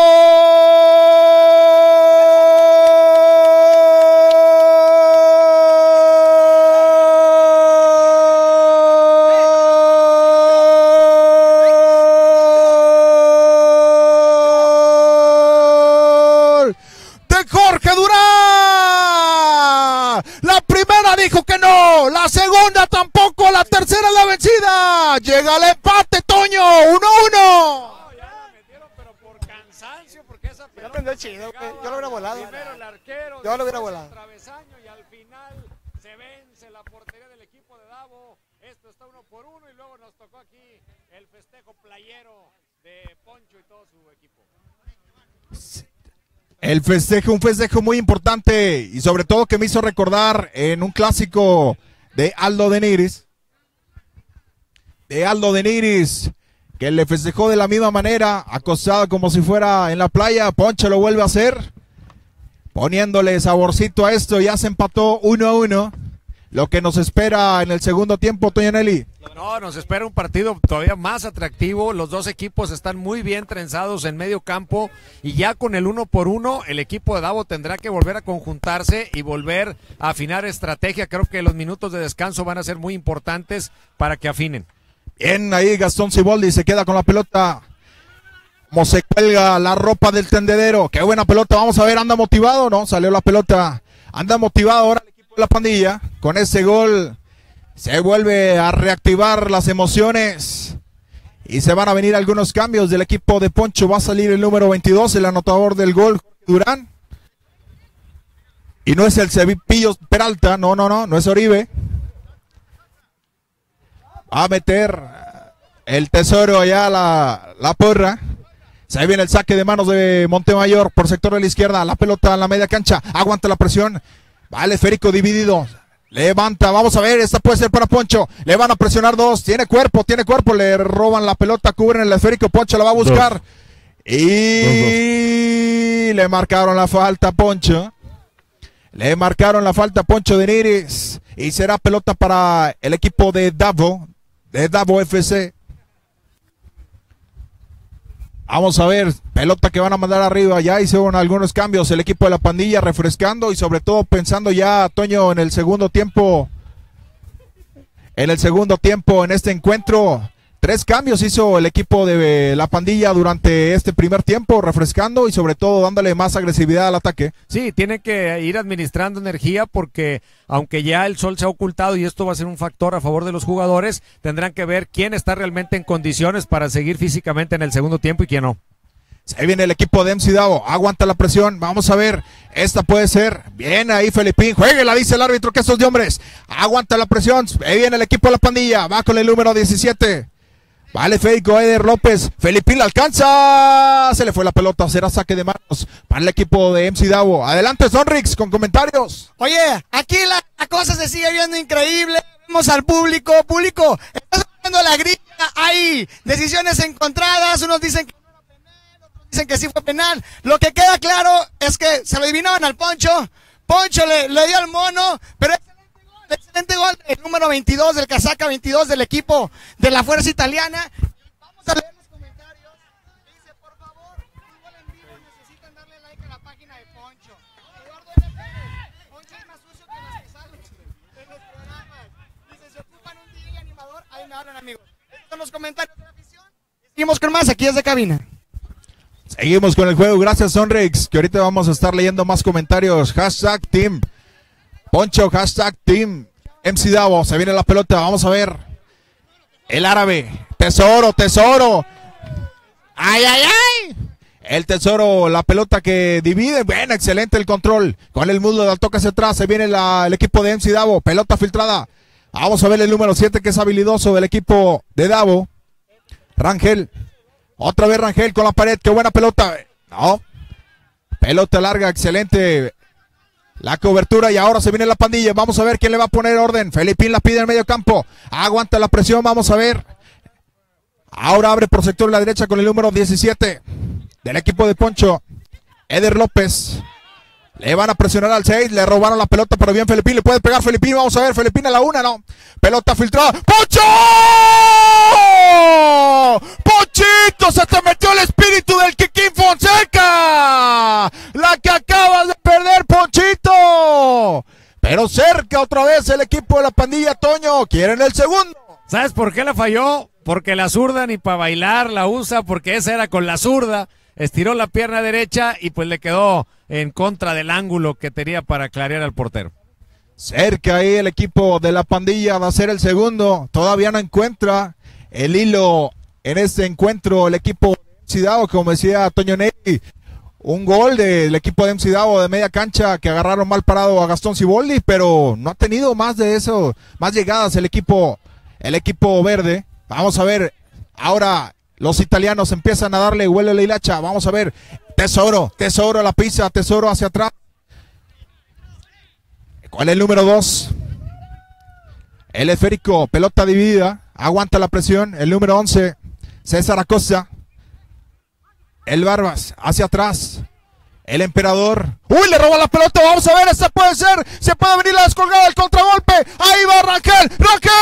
¡Gol! ¡De Jorge Durán! La primera dijo que no, la segunda tampoco, la tercera la vencida. Llega el empate, Toño, uno a uno. Yo aprendí chido, yo lo hubiera volado. Primero el arquero, yo lo hubiera volado. El travesaño y al final se vence la portería del equipo de Davo. Esto está uno por uno y luego nos tocó aquí el festejo playero de Poncho y todo su equipo. El festejo, un festejo muy importante y sobre todo que me hizo recordar en un clásico de Aldo de Nigris. De Aldo de Nigris, que le festejó de la misma manera, acostado como si fuera en la playa. Poncho lo vuelve a hacer, poniéndole saborcito a esto. Ya se empató uno a uno. Lo que nos espera en el segundo tiempo, Toño Nelly. No, nos espera un partido todavía más atractivo. Los dos equipos están muy bien trenzados en medio campo y ya con el uno por uno el equipo de Davo tendrá que volver a conjuntarse y volver a afinar estrategia. Creo que los minutos de descanso van a ser muy importantes para que afinen. Bien, ahí Gastón Siboldi se queda con la pelota. Como se cuelga la ropa del tendedero. Qué buena pelota, vamos a ver, anda motivado, ¿no? Salió la pelota, anda motivado ahora el equipo de la pandilla. Con ese gol se vuelve a reactivar las emociones. Y se van a venir algunos cambios del equipo de Poncho. Va a salir el número veintidós, el anotador del gol, Durán. Y no es el Cepillo Peralta, no, no, no, no es Oribe. A meter el tesoro allá, la, la porra. Se viene el saque de manos de Montemayor por sector de la izquierda. La pelota en la media cancha. Aguanta la presión. Va el esférico dividido. Levanta. Vamos a ver. Esta puede ser para Poncho. Le van a presionar dos. Tiene cuerpo. Tiene cuerpo. Le roban la pelota. Cubren el esférico. Poncho la va a buscar. Dos. Y dos, dos. Le marcaron la falta a Poncho. Le marcaron la falta a Poncho de Nigris. Y será pelota para el equipo de Davo. De Davo F C. Vamos a ver, pelota que van a mandar arriba. Ya hicieron algunos cambios el equipo de la pandilla, refrescando y sobre todo pensando ya, Toño, en el segundo tiempo. En el segundo tiempo, en este encuentro. Tres cambios hizo el equipo de la pandilla durante este primer tiempo, refrescando y sobre todo dándole más agresividad al ataque. Sí, tiene que ir administrando energía porque aunque ya el sol se ha ocultado y esto va a ser un factor a favor de los jugadores, tendrán que ver quién está realmente en condiciones para seguir físicamente en el segundo tiempo y quién no. Se viene el equipo de M C Davo, aguanta la presión, vamos a ver, esta puede ser, bien ahí Felipín, jueguela, dice el árbitro que estos de hombres, aguanta la presión, ahí viene el equipo de la pandilla, va con el número diecisiete. Vale, Federico Eder López, Felipín la alcanza, se le fue la pelota, será saque de manos para el equipo de M C Davo. Adelante Sonrix con comentarios. Oye, aquí la, la cosa se sigue viendo increíble, vemos al público, público, está subiendo la grilla, hay decisiones encontradas, unos dicen que no era penal, otros dicen que sí fue penal. Lo que queda claro es que se lo adivinaban al Poncho, Poncho le, le dio al mono, pero excelente gol, el número veintidós del casaca veintidós del equipo de la Fuerza Italiana. Vamos a leer los comentarios. Dice, por favor, fútbol en vivo, necesitan darle like a la página de Poncho. Eduardo L. Pérez, Poncho es más sucio que los que salen en los programas. Dice, se ocupan un D J animador, ahí me hablan, amigos. Son los comentarios de la afición. Seguimos con más aquí desde cabina. Seguimos con el juego, gracias Sonrix, que ahorita vamos a estar leyendo más comentarios. Hashtag Team Poncho, hashtag Team M C Davo, se viene la pelota, vamos a ver. El árabe, Tesoro, Tesoro. ¡Ay, ay, ay! El Tesoro, la pelota que divide. Bueno, excelente el control. Con el muslo del toque hacia atrás. Se viene la, el equipo de M C Davo. Pelota filtrada. Vamos a ver el número siete que es habilidoso del equipo de Davo. Rangel. Otra vez Rangel con la pared. Qué buena pelota. No. Pelota larga, excelente. La cobertura y ahora se viene la pandilla. Vamos a ver quién le va a poner orden. Felipín la pide en medio campo. Aguanta la presión. Vamos a ver. Ahora abre por sector de la derecha con el número diecisiete del equipo de Poncho. Eder López. Le van a presionar al seis. Le robaron la pelota, pero bien Felipín. Le puede pegar Felipín. Vamos a ver. Felipín a la una, no. Pelota filtrada. ¡Poncho! ¡Ponchito! Se te metió el espíritu del Kikín Fonseca. La que acabas de perder, Ponchito. Pero cerca otra vez el equipo de la pandilla, Toño. Quieren el segundo. ¿Sabes por qué la falló? Porque la zurda ni para bailar la usa, porque esa era con la zurda. Estiró la pierna derecha y pues le quedó en contra del ángulo que tenía para clarear al portero. Cerca ahí el equipo de la pandilla va a ser el segundo. Todavía no encuentra el hilo en este encuentro el equipo de M C Davo, como decía Toño Neri. Un gol del equipo de M C Davo de media cancha que agarraron mal parado a Gastón Siboldi, pero no ha tenido más de eso, más llegadas el equipo, el equipo verde. Vamos a ver, ahora los italianos empiezan a darle huele la hilacha. Vamos a ver, Tesoro, Tesoro a la pizza, Tesoro hacia atrás. ¿Cuál es el número dos? El esférico, pelota dividida, aguanta la presión. El número once, César Acosta. El Barbas, hacia atrás. El Emperador. ¡Uy, le roba la pelota! Vamos a ver, esta puede ser. Se puede venir la descolgada, el contragolpe. Ahí va Rangel. ¡Rangel!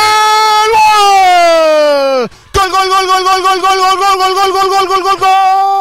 ¡Gol! ¡Gol, gol, gol, gol, gol, gol, gol, gol, gol, gol, gol, gol, gol, gol, gol, gol!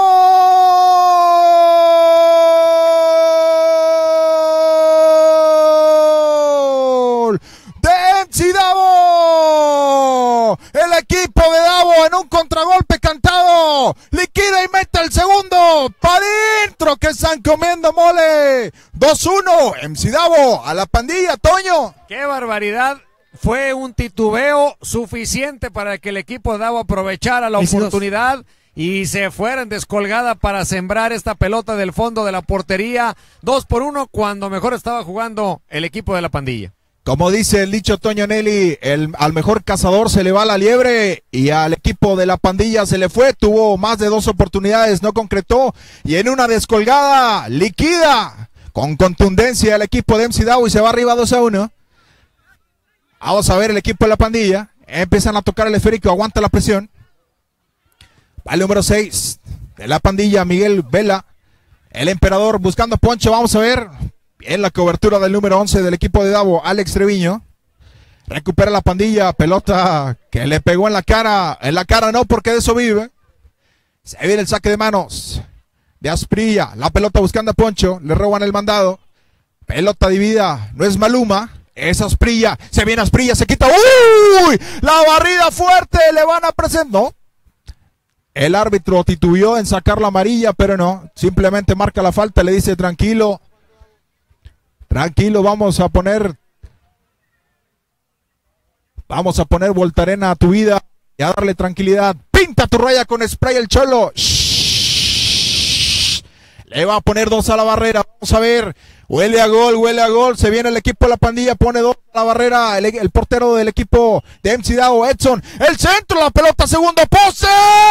¡De M C Davo! El equipo de Davo en un contragolpe cantado. Liquida y mete el segundo. ¡Para adentro! ¡Que están comiendo mole! dos uno. M C Davo a la pandilla, Toño. ¡Qué barbaridad! Fue un titubeo suficiente para que el equipo de Davo aprovechara la oportunidad y se fuera en descolgada para sembrar esta pelota del fondo de la portería. Dos por uno cuando mejor estaba jugando el equipo de la pandilla. Como dice el dicho Toño Nelly, el, al mejor cazador se le va la liebre y al equipo de la pandilla se le fue. Tuvo más de dos oportunidades, no concretó y en una descolgada liquida con contundencia el equipo de M C Davo y se va arriba dos a uno. Vamos a ver el equipo de la pandilla. Empiezan a tocar el esférico, aguanta la presión. Va el número seis de la pandilla, Miguel Vela. El Emperador buscando a Poncho, vamos a ver. Bien la cobertura del número once del equipo de Davo, Alex Treviño. Recupera la pandilla, pelota que le pegó en la cara. En la cara no, porque de eso vive. Se viene el saque de manos de Asprilla. La pelota buscando a Poncho, le roban el mandado. Pelota dividida, no es Maluma. Es Asprilla, se viene Asprilla, se quita. ¡Uy! La barrida fuerte, le van a presentar. No. El árbitro titubeó en sacar la amarilla, pero no. Simplemente marca la falta, le dice tranquilo. Tranquilo, vamos a poner. Vamos a poner Voltarena a tu vida y a darle tranquilidad. Pinta tu raya con spray el Cholo. Shhh. Le va a poner dos a la barrera. Vamos a ver. Huele a gol, huele a gol. Se viene el equipo de la pandilla, pone dos a la barrera. El, el portero del equipo de M C Davo, Edson. El centro, la pelota, segundo poste.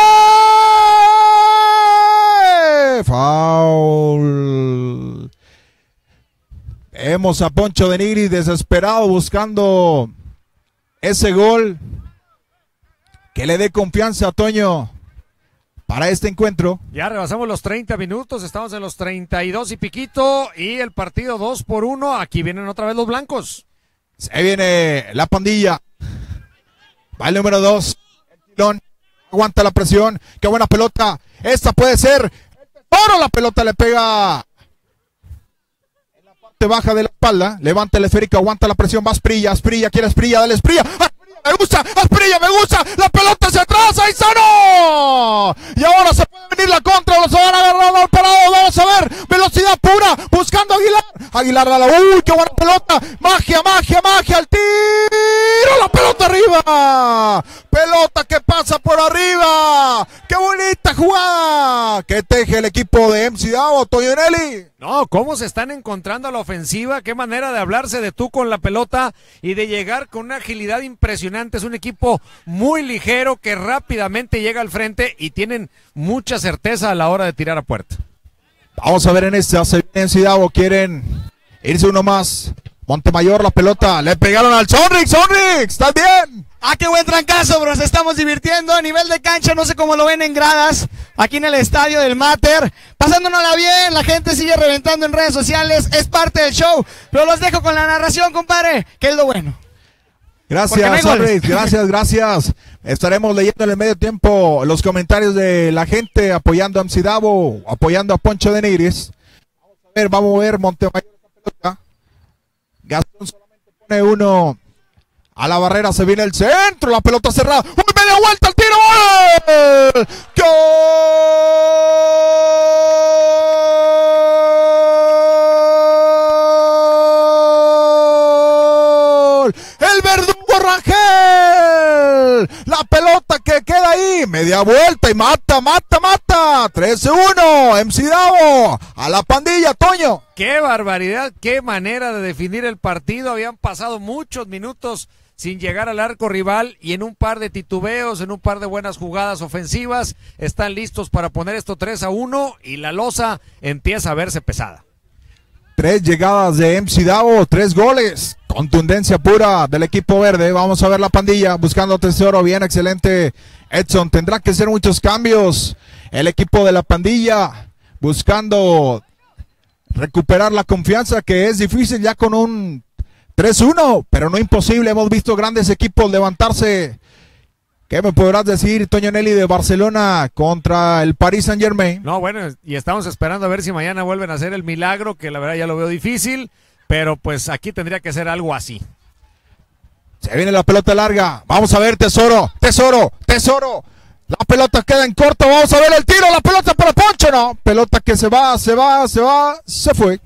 Foul. Vemos a Poncho de Nigris desesperado buscando ese gol que le dé confianza a Toño para este encuentro. Ya rebasamos los treinta minutos, estamos en los treinta y dos y piquito y el partido dos por uno. Aquí vienen otra vez los blancos. Se viene la pandilla. Va el número dos. El tilón. Aguanta la presión. Qué buena pelota. Esta puede ser. Oro, la pelota le pega en la parte baja de la espalda. Levanta el esférico, aguanta la presión. Va Asprilla. Asprilla, quiere Asprilla, dale Asprilla. Me gusta, Asprilla, me gusta, la pelota hacia atrás, ahí sano. Y ahora se puede venir la contra, los van a agarrar al parado, vamos a ver, velocidad pura, buscando a Aguilar, Aguilar, dale, uy, qué buena pelota, magia, magia, magia, al tiro, la pelota arriba. arriba. Pelota que pasa por arriba. ¡Qué bonita jugada! Que teje el equipo de M C Dabo, Toño Nelly. No, cómo se están encontrando a la ofensiva, qué manera de hablarse de tú con la pelota y de llegar con una agilidad impresionante. Es un equipo muy ligero que rápidamente llega al frente y tienen mucha certeza a la hora de tirar a puerta. Vamos a ver en esta, se viene M C Dabo, quieren irse uno más. Montemayor, la pelota, le pegaron al Sonrix, Sonrix, ¿estás bien? Ah, qué buen trancazo, bro, nos estamos divirtiendo a nivel de cancha, no sé cómo lo ven en gradas, aquí en el estadio del Mater, pasándonosla bien, la gente sigue reventando en redes sociales, es parte del show, pero los dejo con la narración, compadre, que es lo bueno. Gracias, Sonrix, gracias, gracias. Estaremos leyendo en el medio tiempo los comentarios de la gente apoyando a M C Dabo, apoyando a Poncho de Nigris. Vamos a ver, vamos a ver, Montemayor, la pelota. Gastón solamente pone uno a la barrera, se viene el centro, la pelota cerrada, ¡uy, media vuelta, el tiro! ¡Gol! ¡Gol! ¡El verdugo Rangel! La pelota que queda ahí, media vuelta y mata, mata, mata, trece uno, M C Dabo, a la pandilla, Toño. ¡Qué barbaridad! ¡Qué manera de definir el partido! Habían pasado muchos minutos sin llegar al arco rival y en un par de titubeos, en un par de buenas jugadas ofensivas, están listos para poner esto tres a uno y la losa empieza a verse pesada. Tres llegadas de M C Dabo, tres goles, contundencia pura del equipo verde. Vamos a ver la pandilla buscando tesoro, bien, excelente Edson. Tendrá que hacer muchos cambios el equipo de la pandilla buscando recuperar la confianza, que es difícil ya con un tres uno, pero no imposible. Hemos visto grandes equipos levantarse. ¿Qué me podrás decir, Toño Nelly, de Barcelona contra el Paris Saint Germain? No, bueno, y estamos esperando a ver si mañana vuelven a hacer el milagro, que la verdad ya lo veo difícil, pero pues aquí tendría que ser algo así. Se viene la pelota larga, vamos a ver, Tesoro, Tesoro, Tesoro. La pelota queda en corto, vamos a ver el tiro, la pelota para Poncho, no. Pelota que se va, se va, se va, se fue.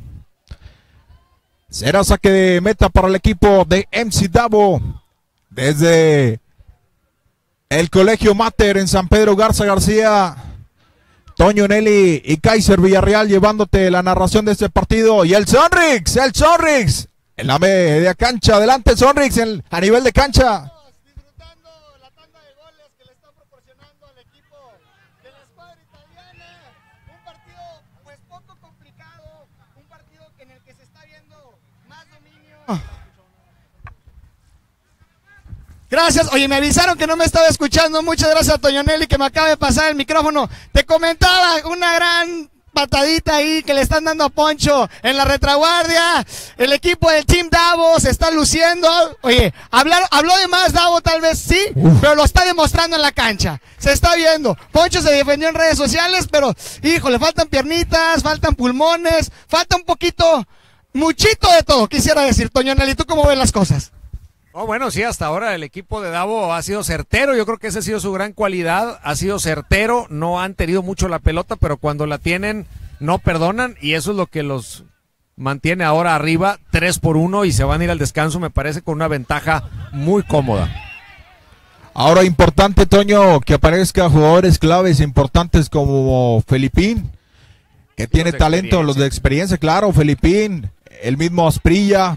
Será saque de meta para el equipo de M C Dabo desde el Colegio Mater en San Pedro Garza García. Toño Nelly y Kaiser Villarreal llevándote la narración de este partido. Y el Sonrix, el Sonrix, en la media cancha, adelante Sonrix en, a nivel de cancha. Disfrutando la tanda de goles que le están proporcionando al equipo de la escuadra italiana. Un partido pues poco complicado, un partido en el que se está viendo más dominio. Gracias, oye, me avisaron que no me estaba escuchando, muchas gracias a Toño Nelly que me acaba de pasar el micrófono. Te comentaba una gran patadita ahí que le están dando a Poncho en la retaguardia. El equipo del Team Dabo se está luciendo. Oye, hablar, habló de más Dabo tal vez sí, Uf. pero lo está demostrando en la cancha. Se está viendo. Poncho se defendió en redes sociales, pero híjole, faltan piernitas, faltan pulmones, falta un poquito, muchito de todo, quisiera decir. Toño Nelly, ¿tú cómo ves las cosas? Oh, bueno, sí, hasta ahora el equipo de Dabo ha sido certero, yo creo que esa ha sido su gran cualidad, ha sido certero, no han tenido mucho la pelota, pero cuando la tienen no perdonan y eso es lo que los mantiene ahora arriba, tres por uno y se van a ir al descanso, me parece, con una ventaja muy cómoda. Ahora importante, Toño, que aparezcan jugadores claves importantes como Felipín, que los tiene talento, los de experiencia, claro, Felipín, el mismo Asprilla,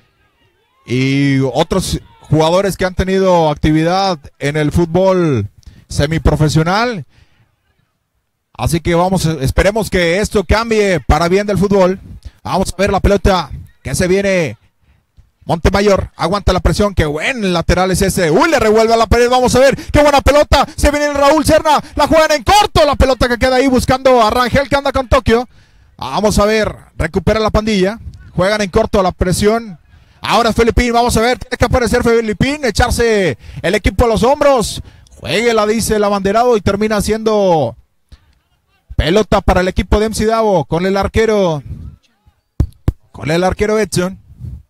y otros jugadores que han tenido actividad en el fútbol semiprofesional. Así que vamos, esperemos que esto cambie para bien del fútbol. Vamos a ver la pelota que se viene. Montemayor aguanta la presión, qué buen lateral es ese. Uy, le revuelve a la pared, vamos a ver, qué buena pelota. Se viene Raúl Serna, la juegan en corto, la pelota que queda ahí buscando a Rangel que anda con Tokio. Vamos a ver, recupera la pandilla, juegan en corto la presión. Ahora Felipín, vamos a ver, tiene que aparecer Felipín, echarse el equipo a los hombros. Jueguela, dice el abanderado, y termina siendo pelota para el equipo de M C Dabo con el arquero, con el arquero Edson.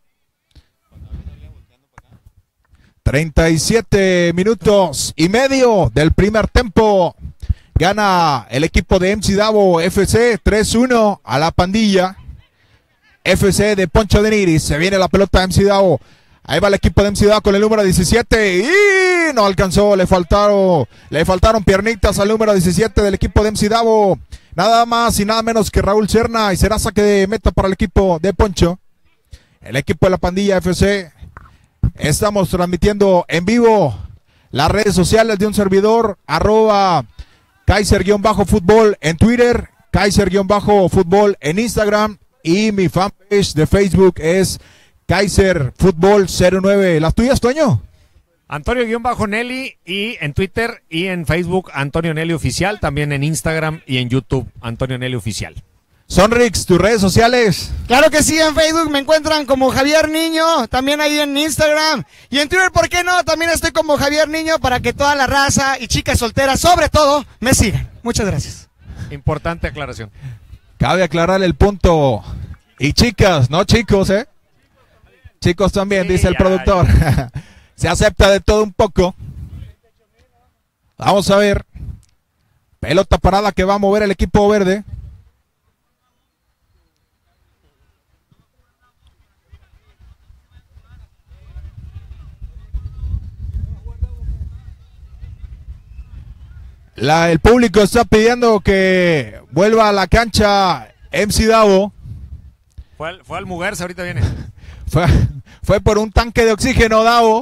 treinta y siete minutos y medio del primer tiempo. Gana el equipo de M C Dabo F C tres uno a la pandilla F C de Poncho de Nigris. Se viene la pelota de M C Dabo. Ahí va el equipo de M C Davo con el número diecisiete y no alcanzó, le faltaron, le faltaron piernitas al número diecisiete del equipo de M C Davo. Nada más y nada menos que Raúl Serna y será saque de meta para el equipo de Poncho. El equipo de la Pandilla F C. Estamos transmitiendo en vivo las redes sociales de un servidor, arroba Kaiser-Fútbol en Twitter, Kaiser-Fútbol en Instagram y mi fanpage de Facebook es Kaiser Fútbol cero nueve. ¿Las tuyas, Toño? Antonio-Nelly y en Twitter y en Facebook Antonio Nelly Oficial, también en Instagram y en YouTube Antonio Nelly Oficial. Sonrix, tus redes sociales. Claro que sí, en Facebook me encuentran como Javier Niño, también ahí en Instagram y en Twitter, ¿por qué no? También estoy como Javier Niño para que toda la raza y chicas solteras, sobre todo, me sigan. Muchas gracias. Importante aclaración. Cabe aclarar el punto. Y chicas, no chicos, ¿eh? Chicos también, sí, dice el ya, productor. Ya. Se acepta de todo un poco. Vamos a ver. Pelota parada que va a mover el equipo verde. La, el público está pidiendo que vuelva a la cancha M C Davo. Fue al, fue al Mugarza, ahorita viene. Fue, fue por un tanque de oxígeno, Davo.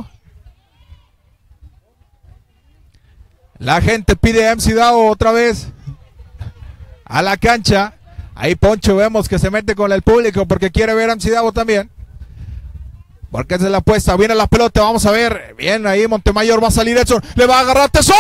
La gente pide a M C Davo otra vez a la cancha. Ahí Poncho vemos que se mete con el público porque quiere ver a M C Davo también. Porque esa es la apuesta. Viene la pelota, vamos a ver. Bien, ahí Montemayor va a salir Edson. Le va a agarrar Tesoro.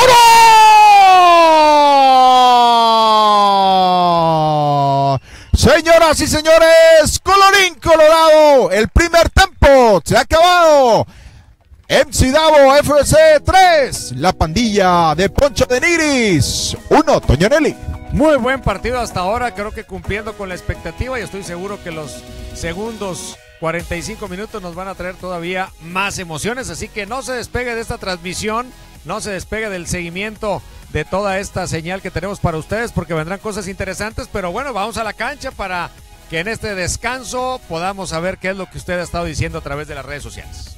Señoras y señores, colorín colorado, el primer tiempo se ha acabado. M C Davo F C tres, la Pandilla de Poncho de Nigris uno, Toño Nelly. Muy buen partido hasta ahora, creo que cumpliendo con la expectativa y estoy seguro que los segundos cuarenta y cinco minutos nos van a traer todavía más emociones, así que no se despegue de esta transmisión, no se despegue del seguimiento de toda esta señal que tenemos para ustedes porque vendrán cosas interesantes, pero bueno, vamos a la cancha para que en este descanso podamos saber qué es lo que usted ha estado diciendo a través de las redes sociales.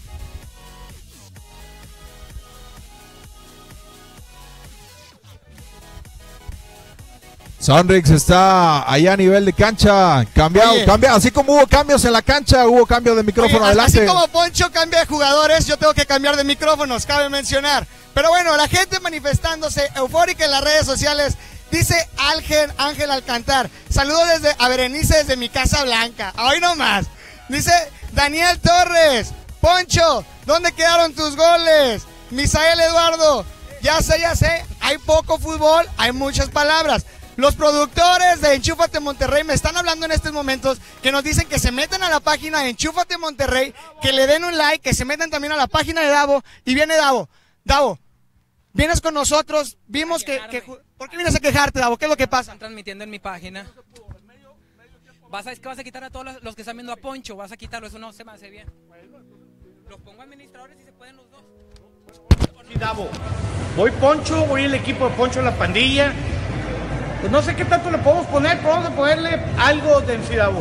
Sonrix está allá a nivel de cancha, cambiado, Oye. cambia, así como hubo cambios en la cancha, hubo cambio de micrófono. Oye, adelante. Así como Poncho cambia de jugadores, yo tengo que cambiar de micrófonos, cabe mencionar. Pero bueno, la gente manifestándose eufórica en las redes sociales. Dice Ángel, Ángel Alcantar, saludos desde a Berenice desde mi Casa Blanca, hoy nomás. Dice Daniel Torres, Poncho, ¿dónde quedaron tus goles? Misael Eduardo, ya sé, ya sé, hay poco fútbol, hay muchas palabras. Los productores de Enchúfate Monterrey me están hablando en estos momentos que nos dicen que se metan a la página de Enchúfate Monterrey, que le den un like, que se metan también a la página de Davo. Y viene Davo. Davo, vienes con nosotros, vimos que, que... ¿Por qué vienes a quejarte, Davo? ¿Qué es lo que pasa? Están transmitiendo en mi página. Vas a, es que vas a quitar a todos los, los que están viendo a Poncho, vas a quitarlo, eso no se me hace bien. Los pongo administradores y se pueden los dos. Sí, Davo. Voy Poncho, voy el equipo de Poncho, la Pandilla. Pues no sé qué tanto le podemos poner, pero vamos a ponerle algo de M C Davo.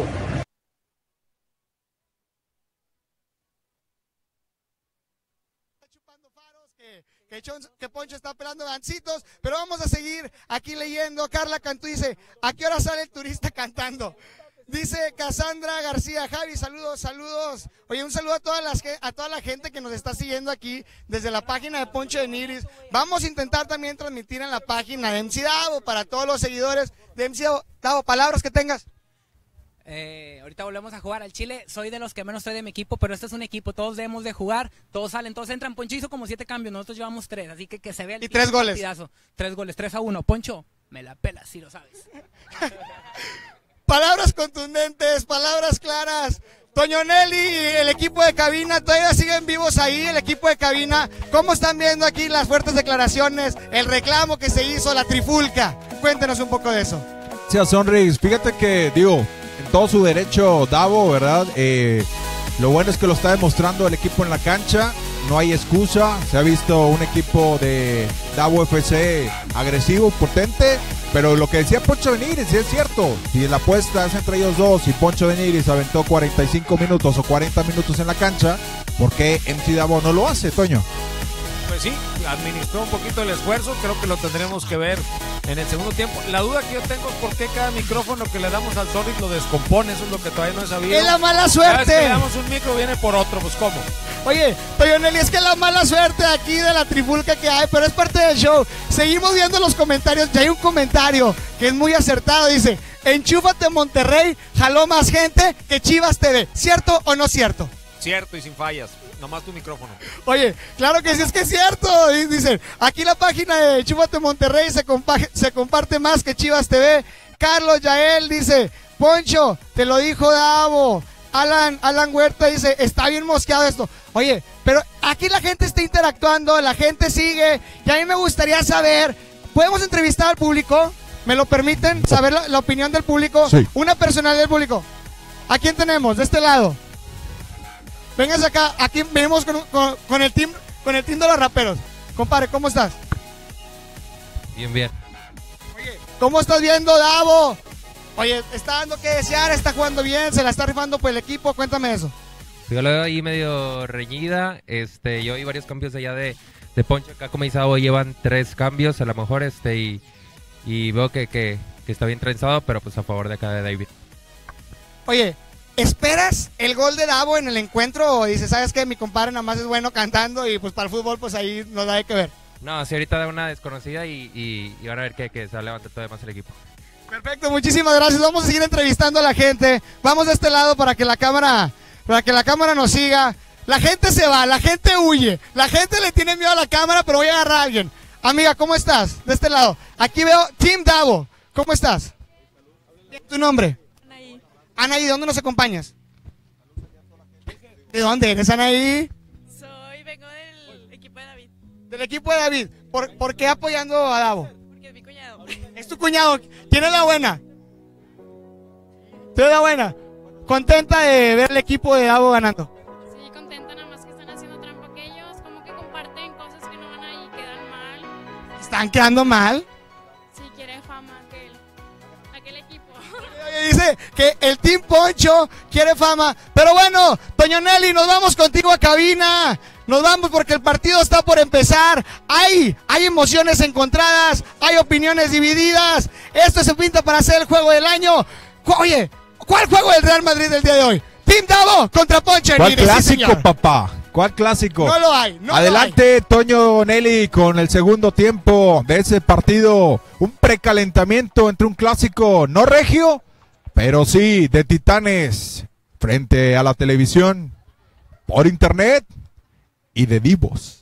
Que, que Poncho está pelando gancitos, pero vamos a seguir aquí leyendo. Carla Cantú dice, ¿a qué hora sale el turista cantando? Dice Cassandra García, Javi, saludos, saludos. Oye, un saludo a, todas las, a toda la gente que nos está siguiendo aquí desde la página de Poncho de Nigris. Vamos a intentar también transmitir en la página de M C Davo para todos los seguidores de M C Davo. Davo, palabras que tengas. Eh, ahorita volvemos a jugar al Chile. Soy de los que menos soy de mi equipo, pero este es un equipo. Todos debemos de jugar, todos salen, todos entran. Poncho hizo como siete cambios, nosotros llevamos tres, así que que se vea el y tres goles. Partidazo. Tres goles, tres a uno. Poncho, me la pelas, si lo sabes. Palabras contundentes, palabras claras. Toño Nelly y el equipo de cabina todavía siguen vivos ahí, el equipo de cabina. ¿Cómo están viendo aquí las fuertes declaraciones, el reclamo que se hizo, la trifulca? Cuéntenos un poco de eso. Sí, Sonrix, fíjate que, digo, en todo su derecho, Davo, ¿verdad? Eh, lo bueno es que lo está demostrando el equipo en la cancha. No hay excusa, se ha visto un equipo de Davo F C agresivo, potente, pero lo que decía Poncho de Nigris, sí es cierto. Si la apuesta es entre ellos dos y Poncho de Nigris aventó cuarenta y cinco minutos o cuarenta minutos en la cancha, ¿por qué M C Davo no lo hace, Toño? Pues sí, administró un poquito el esfuerzo, creo que lo tendremos que ver en el segundo tiempo. La duda que yo tengo es por qué cada micrófono que le damos al Solid lo descompone, eso es lo que todavía no he sabido. ¡Es la mala Cada suerte! vez que le damos un micro viene por otro, pues ¿cómo? Oye, Toño Nelly, es que la mala suerte aquí de la trifulca que hay, pero es parte del show. Seguimos viendo los comentarios, ya hay un comentario que es muy acertado, dice, enchúfate Monterrey, jaló más gente que Chivas T V, ¿cierto o no cierto? Cierto y sin fallas, nomás tu micrófono. Oye, claro que sí, es que es cierto. Dicen, aquí la página de Chúpate Monterrey se, compa- se comparte más que Chivas T V. Carlos Yael dice, Poncho, te lo dijo Davo. Alan, Alan Huerta dice, está bien mosqueado esto. Oye, pero aquí la gente está interactuando, la gente sigue. Y a mí me gustaría saber, ¿podemos entrevistar al público? ¿Me lo permiten? ¿Saber la, la opinión del público? Sí. Una personalidad del público. ¿A quién tenemos? De este lado. Vengas acá, aquí venimos con, con, con el team, con el team de los raperos. Compadre, ¿cómo estás? Bien, bien. Oye, ¿cómo estás viendo, Davo? Oye, está dando que desear, está jugando bien, se la está rifando por el equipo, cuéntame eso. Yo lo veo ahí medio reñida. Este, yo vi varios cambios allá de, de Poncho. Acá como dice Davo, llevan tres cambios a lo mejor, este, y, y veo que, que, que está bien trenzado, pero pues a favor de acá de David. Oye, ¿esperas el gol de Davo en el encuentro o dices, sabes que mi compadre nada más es bueno cantando y pues para el fútbol pues ahí nos da que ver? No, si ahorita da una desconocida y, y, y van a ver que, que se va a levantar todavía más el equipo. Perfecto, muchísimas gracias. Vamos a seguir entrevistando a la gente. Vamos de este lado para que la cámara, para que la cámara nos siga. La gente se va, la gente huye, la gente le tiene miedo a la cámara, pero voy a agarrar a alguien. Amiga, ¿cómo estás? De este lado. Aquí veo Team Davo. ¿Cómo estás? ¿Tu nombre? Anaí. Anaí, ¿de dónde nos acompañas? ¿De dónde eres, Anaí? Soy, vengo del equipo de David, Del equipo de David. ¿Por, por qué apoyando a Davo? porque es mi cuñado. Es tu cuñado. ¿Quién es la buena? ¿Tú eres la buena? ¿Contenta de ver el equipo de Davo ganando? Sí, contenta, nada más que están haciendo trampa aquellos, como que comparten cosas que no van ahí, quedan mal. ¿Están quedando mal? Sí, quiere fama aquel, aquel equipo. Dice que el Team Poncho quiere fama. Pero bueno, Toño Nelly, nos vamos contigo a cabina. Nos vamos porque el partido está por empezar. Hay, hay emociones encontradas, hay opiniones divididas. Esto se pinta para ser el juego del año. Oye, ¿cuál juego del Real Madrid del día de hoy? Team Davo contra Poncho ¿Cuál Nigris, sí, clásico, señor. papá? ¿Cuál clásico? No lo hay, no Adelante, Toño Nelly, con el segundo tiempo de ese partido. Un precalentamiento entre un clásico no regio, pero sí de titanes, frente a la televisión, por internet y de divos.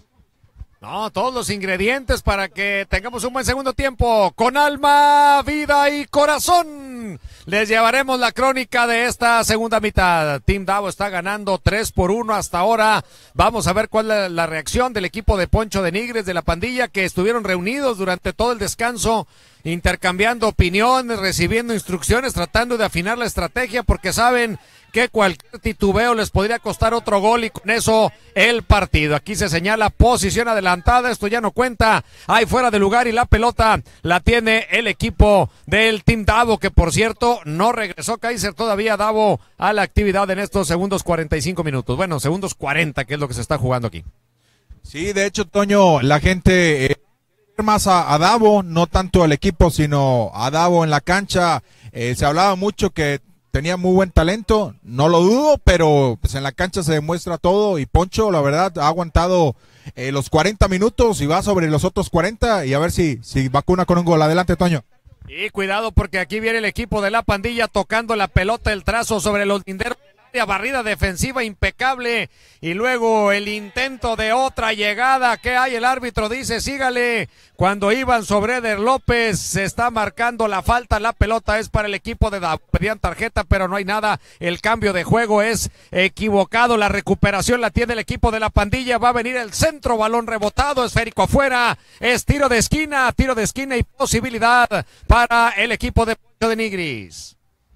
No, todos los ingredientes para que tengamos un buen segundo tiempo. Con alma, vida y corazón les llevaremos la crónica de esta segunda mitad. Team Davo está ganando tres por uno hasta ahora. Vamos a ver cuál es la, la reacción del equipo de Poncho de Nigris, de la pandilla, que estuvieron reunidos durante todo el descanso, intercambiando opiniones, recibiendo instrucciones, tratando de afinar la estrategia, porque saben que cualquier titubeo les podría costar otro gol y con eso el partido. Aquí se señala posición adelantada, esto ya no cuenta, hay fuera de lugar y la pelota la tiene el equipo del Team Davo, que por cierto no regresó Kaiser todavía, Davo, a la actividad en estos segundos cuarenta y cinco minutos, bueno, segundos cuarenta, que es lo que se está jugando aquí. Sí, de hecho, Toño, la gente eh, más a, a Davo, no tanto al equipo, sino a Davo en la cancha. Eh, se hablaba mucho que tenía muy buen talento, no lo dudo, pero pues en la cancha se demuestra todo y Poncho, la verdad, ha aguantado eh, los cuarenta minutos y va sobre los otros cuarenta y a ver si, si vacuna con un gol. Adelante, Toño. Y cuidado porque aquí viene el equipo de la pandilla tocando la pelota, el trazo sobre los linderos. Barrida defensiva impecable y luego el intento de otra llegada que hay, el árbitro dice sígale, cuando iban sobre Eder López se está marcando la falta, la pelota es para el equipo de Davo, pedían tarjeta pero no hay nada, el cambio de juego es equivocado, la recuperación la tiene el equipo de la pandilla, va a venir el centro, balón rebotado, esférico afuera, es tiro de esquina, tiro de esquina y posibilidad para el equipo de Poncho de Nigris.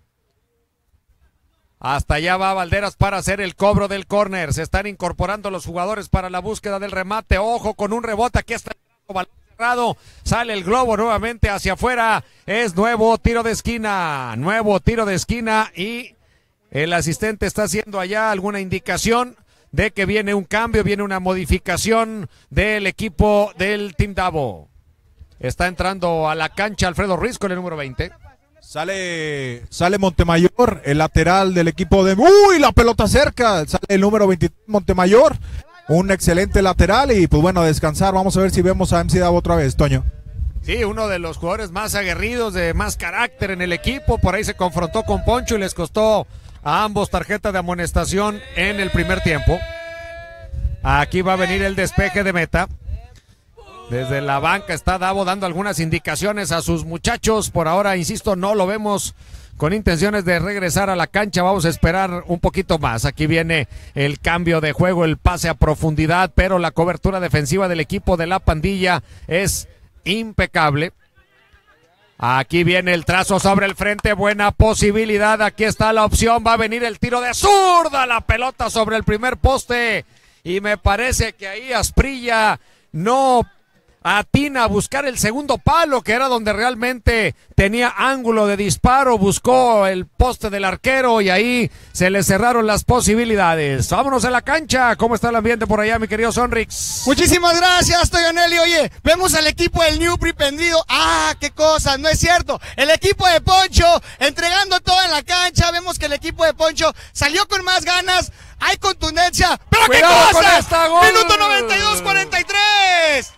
Hasta allá va Valderas para hacer el cobro del córner. Se están incorporando los jugadores para la búsqueda del remate. Ojo con un rebote. Aquí está el balón cerrado, sale el globo nuevamente hacia afuera, es nuevo tiro de esquina, nuevo tiro de esquina y el asistente está haciendo allá alguna indicación de que viene un cambio, viene una modificación del equipo del Team Davo. Está entrando a la cancha Alfredo Ruiz con el número veinte. Sale, sale Montemayor, el lateral del equipo de... ¡Uy! La pelota cerca, sale el número veinte Montemayor, un excelente lateral y pues bueno, a descansar. Vamos a ver si vemos a M C Davo otra vez, Toño. Sí, uno de los jugadores más aguerridos, de más carácter en el equipo, por ahí se confrontó con Poncho y les costó a ambos tarjeta de amonestación en el primer tiempo. Aquí va a venir el despeje de meta. Desde la banca está Davo dando algunas indicaciones a sus muchachos. Por ahora, insisto, no lo vemos con intenciones de regresar a la cancha. Vamos a esperar un poquito más. Aquí viene el cambio de juego, el pase a profundidad, pero la cobertura defensiva del equipo de la pandilla es impecable. Aquí viene el trazo sobre el frente, buena posibilidad, aquí está la opción, va a venir el tiro de zurda, la pelota sobre el primer poste y me parece que ahí Asprilla no atina a buscar el segundo palo, que era donde realmente tenía ángulo de disparo, buscó el poste del arquero y ahí se le cerraron las posibilidades. Vámonos a la cancha. ¿Cómo está el ambiente por allá, mi querido Sonrix? Muchísimas gracias, Toyonelli. Oye, vemos al equipo del Newpri prendido. Ah, qué cosa, no es cierto. El equipo de Poncho entregando todo en la cancha. Vemos que el equipo de Poncho salió con más ganas. Hay contundencia, pero ¡cuidado qué cosa! con esta, gol! Minuto noventa y dos, cuarenta y tres.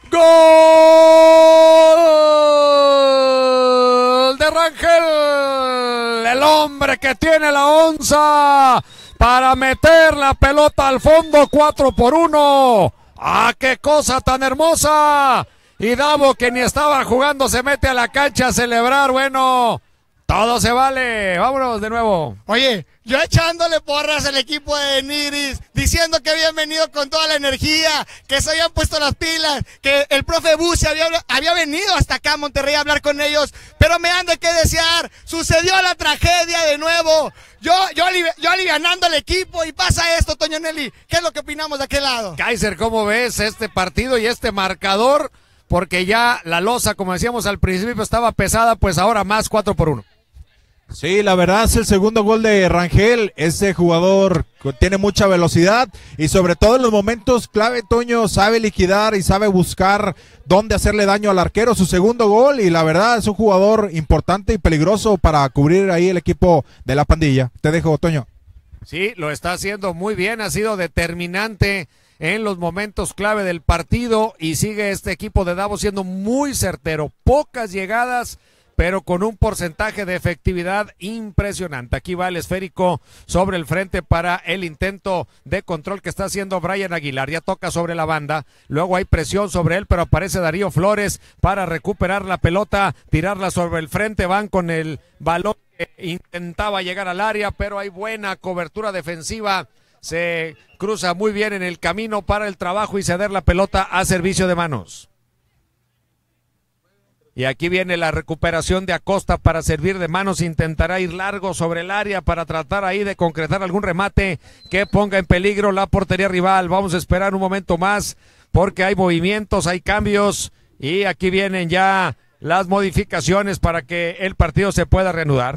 ¡Gol de Rangel! El hombre que tiene la onza para meter la pelota al fondo, cuatro por uno. ¡Ah, qué cosa tan hermosa! Y Davo, que ni estaba jugando, se mete a la cancha a celebrar. Bueno, todo se vale. Vámonos de nuevo. Oye, yo echándole porras al equipo de Nigris, diciendo que habían venido con toda la energía, que se habían puesto las pilas, que el profe Busi había, había venido hasta acá a Monterrey a hablar con ellos, pero me han de qué desear. Sucedió la tragedia de nuevo. Yo, yo, yo alivianando al equipo y pasa esto, Toño Nelly. ¿Qué es lo que opinamos de aquel lado? Kaiser, ¿cómo ves este partido y este marcador? Porque ya la losa, como decíamos al principio, estaba pesada, pues ahora más cuatro por uno. Sí, la verdad es el segundo gol de Rangel. Ese jugador tiene mucha velocidad y sobre todo en los momentos clave, Toño, sabe liquidar y sabe buscar dónde hacerle daño al arquero. Su segundo gol y la verdad es un jugador importante y peligroso para cubrir ahí el equipo de la pandilla. Te dejo, Toño. Sí, lo está haciendo muy bien, ha sido determinante en los momentos clave del partido y sigue este equipo de Davo siendo muy certero. Pocas llegadas, pero con un porcentaje de efectividad impresionante. Aquí va el esférico sobre el frente para el intento de control que está haciendo Brian Aguilar. Ya toca sobre la banda, luego hay presión sobre él, pero aparece Darío Flores para recuperar la pelota, tirarla sobre el frente. Van con el balón que intentaba llegar al área, pero hay buena cobertura defensiva. Se cruza muy bien en el camino para el trabajo y ceder la pelota a servicio de manos. Y aquí viene la recuperación de Acosta para servir de manos, intentará ir largo sobre el área para tratar ahí de concretar algún remate que ponga en peligro la portería rival. Vamos a esperar un momento más porque hay movimientos, hay cambios y aquí vienen ya las modificaciones para que el partido se pueda reanudar.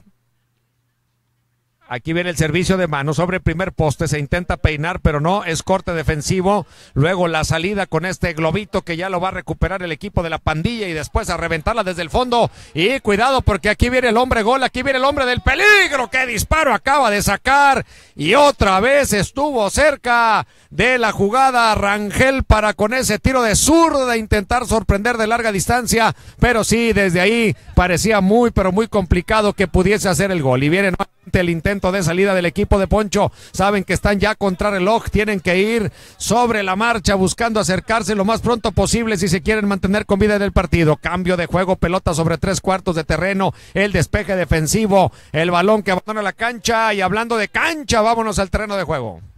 Aquí viene el servicio de mano sobre el primer poste, se intenta peinar, pero no, es corte defensivo. Luego la salida con este globito que ya lo va a recuperar el equipo de la pandilla y después a reventarla desde el fondo. Y cuidado porque aquí viene el hombre gol, aquí viene el hombre del peligro. ¡Qué disparo acaba de sacar! Y otra vez estuvo cerca de la jugada Rangel para con ese tiro de zurda de intentar sorprender de larga distancia. Pero sí, desde ahí parecía muy, pero muy complicado que pudiese hacer el gol. Y viene nuevamente el intento de salida del equipo de Poncho. Saben que están ya contra reloj, tienen que ir sobre la marcha buscando acercarse lo más pronto posible si se quieren mantener con vida en el partido. Cambio de juego, pelota sobre tres cuartos de terreno, el despeje defensivo, el balón que abandona la cancha y hablando de cancha, vámonos al terreno de juego.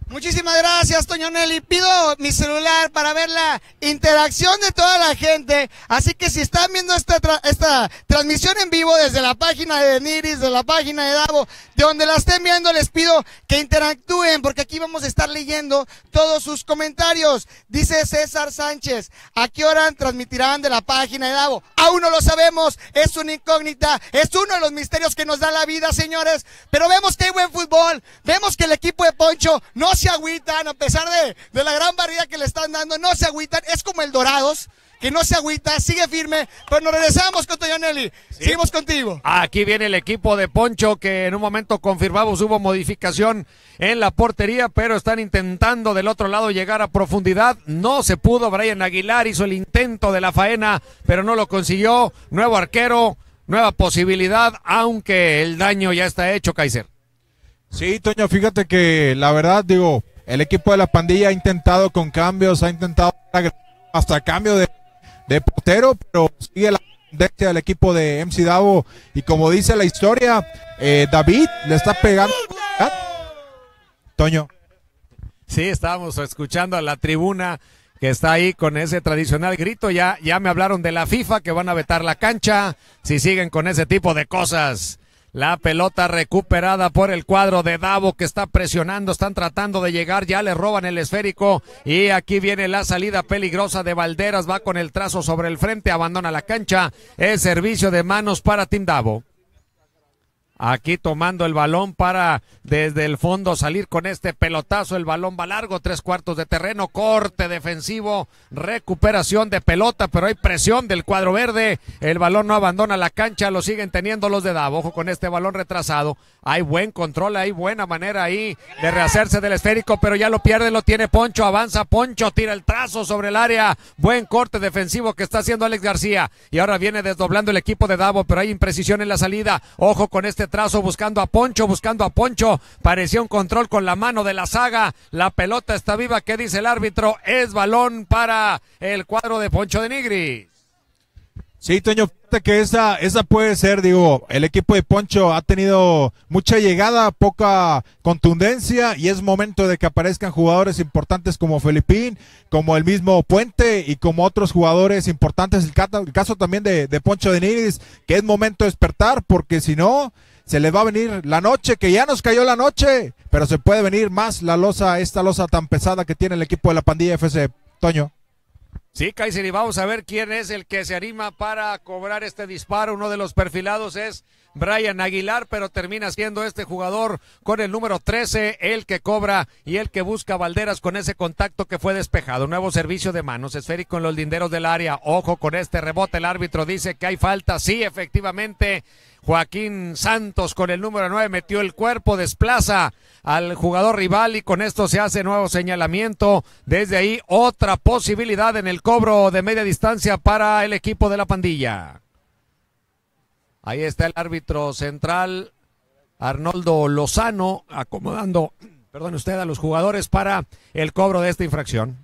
Muchísimas gracias, Toño Nelly. Pido mi celular para ver la interacción de toda la gente. Así que si están viendo esta, tra esta transmisión en vivo desde la página de Nigris, de la página de Davo, de donde la estén viendo, les pido que interactúen, porque aquí vamos a estar leyendo todos sus comentarios. Dice César Sánchez, ¿a qué hora transmitirán de la página de Davo? Aún no lo sabemos, es una incógnita, es uno de los misterios que nos da la vida, señores. Pero vemos que hay buen fútbol, vemos que el equipo de Poncho no se agüitan, a pesar de, de la gran barrida que le están dando, no se agüitan, es como el Dorados, que no se agüita, sigue firme, pero nos regresamos con Toño Nelly, sí. Seguimos contigo. Aquí viene el equipo de Poncho, que en un momento confirmamos hubo modificación en la portería, pero están intentando del otro lado llegar a profundidad, no se pudo. Brian Aguilar hizo el intento de la faena, pero no lo consiguió. Nuevo arquero, nueva posibilidad, aunque el daño ya está hecho, Kaiser. Sí, Toño, fíjate que la verdad, digo, el equipo de la pandilla ha intentado con cambios, ha intentado hasta cambio de, de portero, pero sigue la tendencia del equipo de M C Davo, y como dice la historia, eh, David le está pegando. ¿Ah? Toño. Sí, estábamos escuchando a la tribuna que está ahí con ese tradicional grito. Ya, ya me hablaron de la FIFA que van a vetar la cancha si siguen con ese tipo de cosas. La pelota recuperada por el cuadro de Davo, que está presionando, están tratando de llegar, ya le roban el esférico y aquí viene la salida peligrosa de Valderas, va con el trazo sobre el frente, abandona la cancha, es servicio de manos para Team Davo. Aquí tomando el balón para desde el fondo salir con este pelotazo, el balón va largo, tres cuartos de terreno, corte defensivo, recuperación de pelota, pero hay presión del cuadro verde, el balón no abandona la cancha, lo siguen teniendo los de Davo. Ojo con este balón retrasado, hay buen control, hay buena manera ahí de rehacerse del esférico, pero ya lo pierde, lo tiene Poncho, avanza Poncho, tira el trazo sobre el área, buen corte defensivo que está haciendo Alex García, y ahora viene desdoblando el equipo de Davo, pero hay imprecisión en la salida. Ojo con este trazo, buscando a Poncho, buscando a Poncho, parecía un control con la mano de la saga, la pelota está viva, ¿qué dice el árbitro? Es balón para el cuadro de Poncho de Nigris. Sí, Toño, fíjate que esa, esa puede ser, digo, el equipo de Poncho ha tenido mucha llegada, poca contundencia, y es momento de que aparezcan jugadores importantes como Felipín, como el mismo Puente y como otros jugadores importantes, el, caso, el caso también de, de Poncho de Nigris, que es momento de despertar, porque si no, se les va a venir la noche, que ya nos cayó la noche, pero se puede venir más la losa, esta losa tan pesada que tiene el equipo de la pandilla F C, Toño. Sí, Kaiser, y vamos a ver quién es el que se anima para cobrar este disparo. Uno de los perfilados es Brian Aguilar, pero termina siendo este jugador con el número trece, el que cobra y el que busca a Valderas con ese contacto que fue despejado. Nuevo servicio de manos, esférico en los linderos del área. Ojo con este rebote, el árbitro dice que hay falta. Sí, efectivamente, Joaquín Santos con el número nueve metió el cuerpo, desplaza al jugador rival y con esto se hace nuevo señalamiento. Desde ahí otra posibilidad en el cobro de media distancia para el equipo de la pandilla. Ahí está el árbitro central, Arnoldo Lozano, acomodando, perdón usted, a los jugadores para el cobro de esta infracción.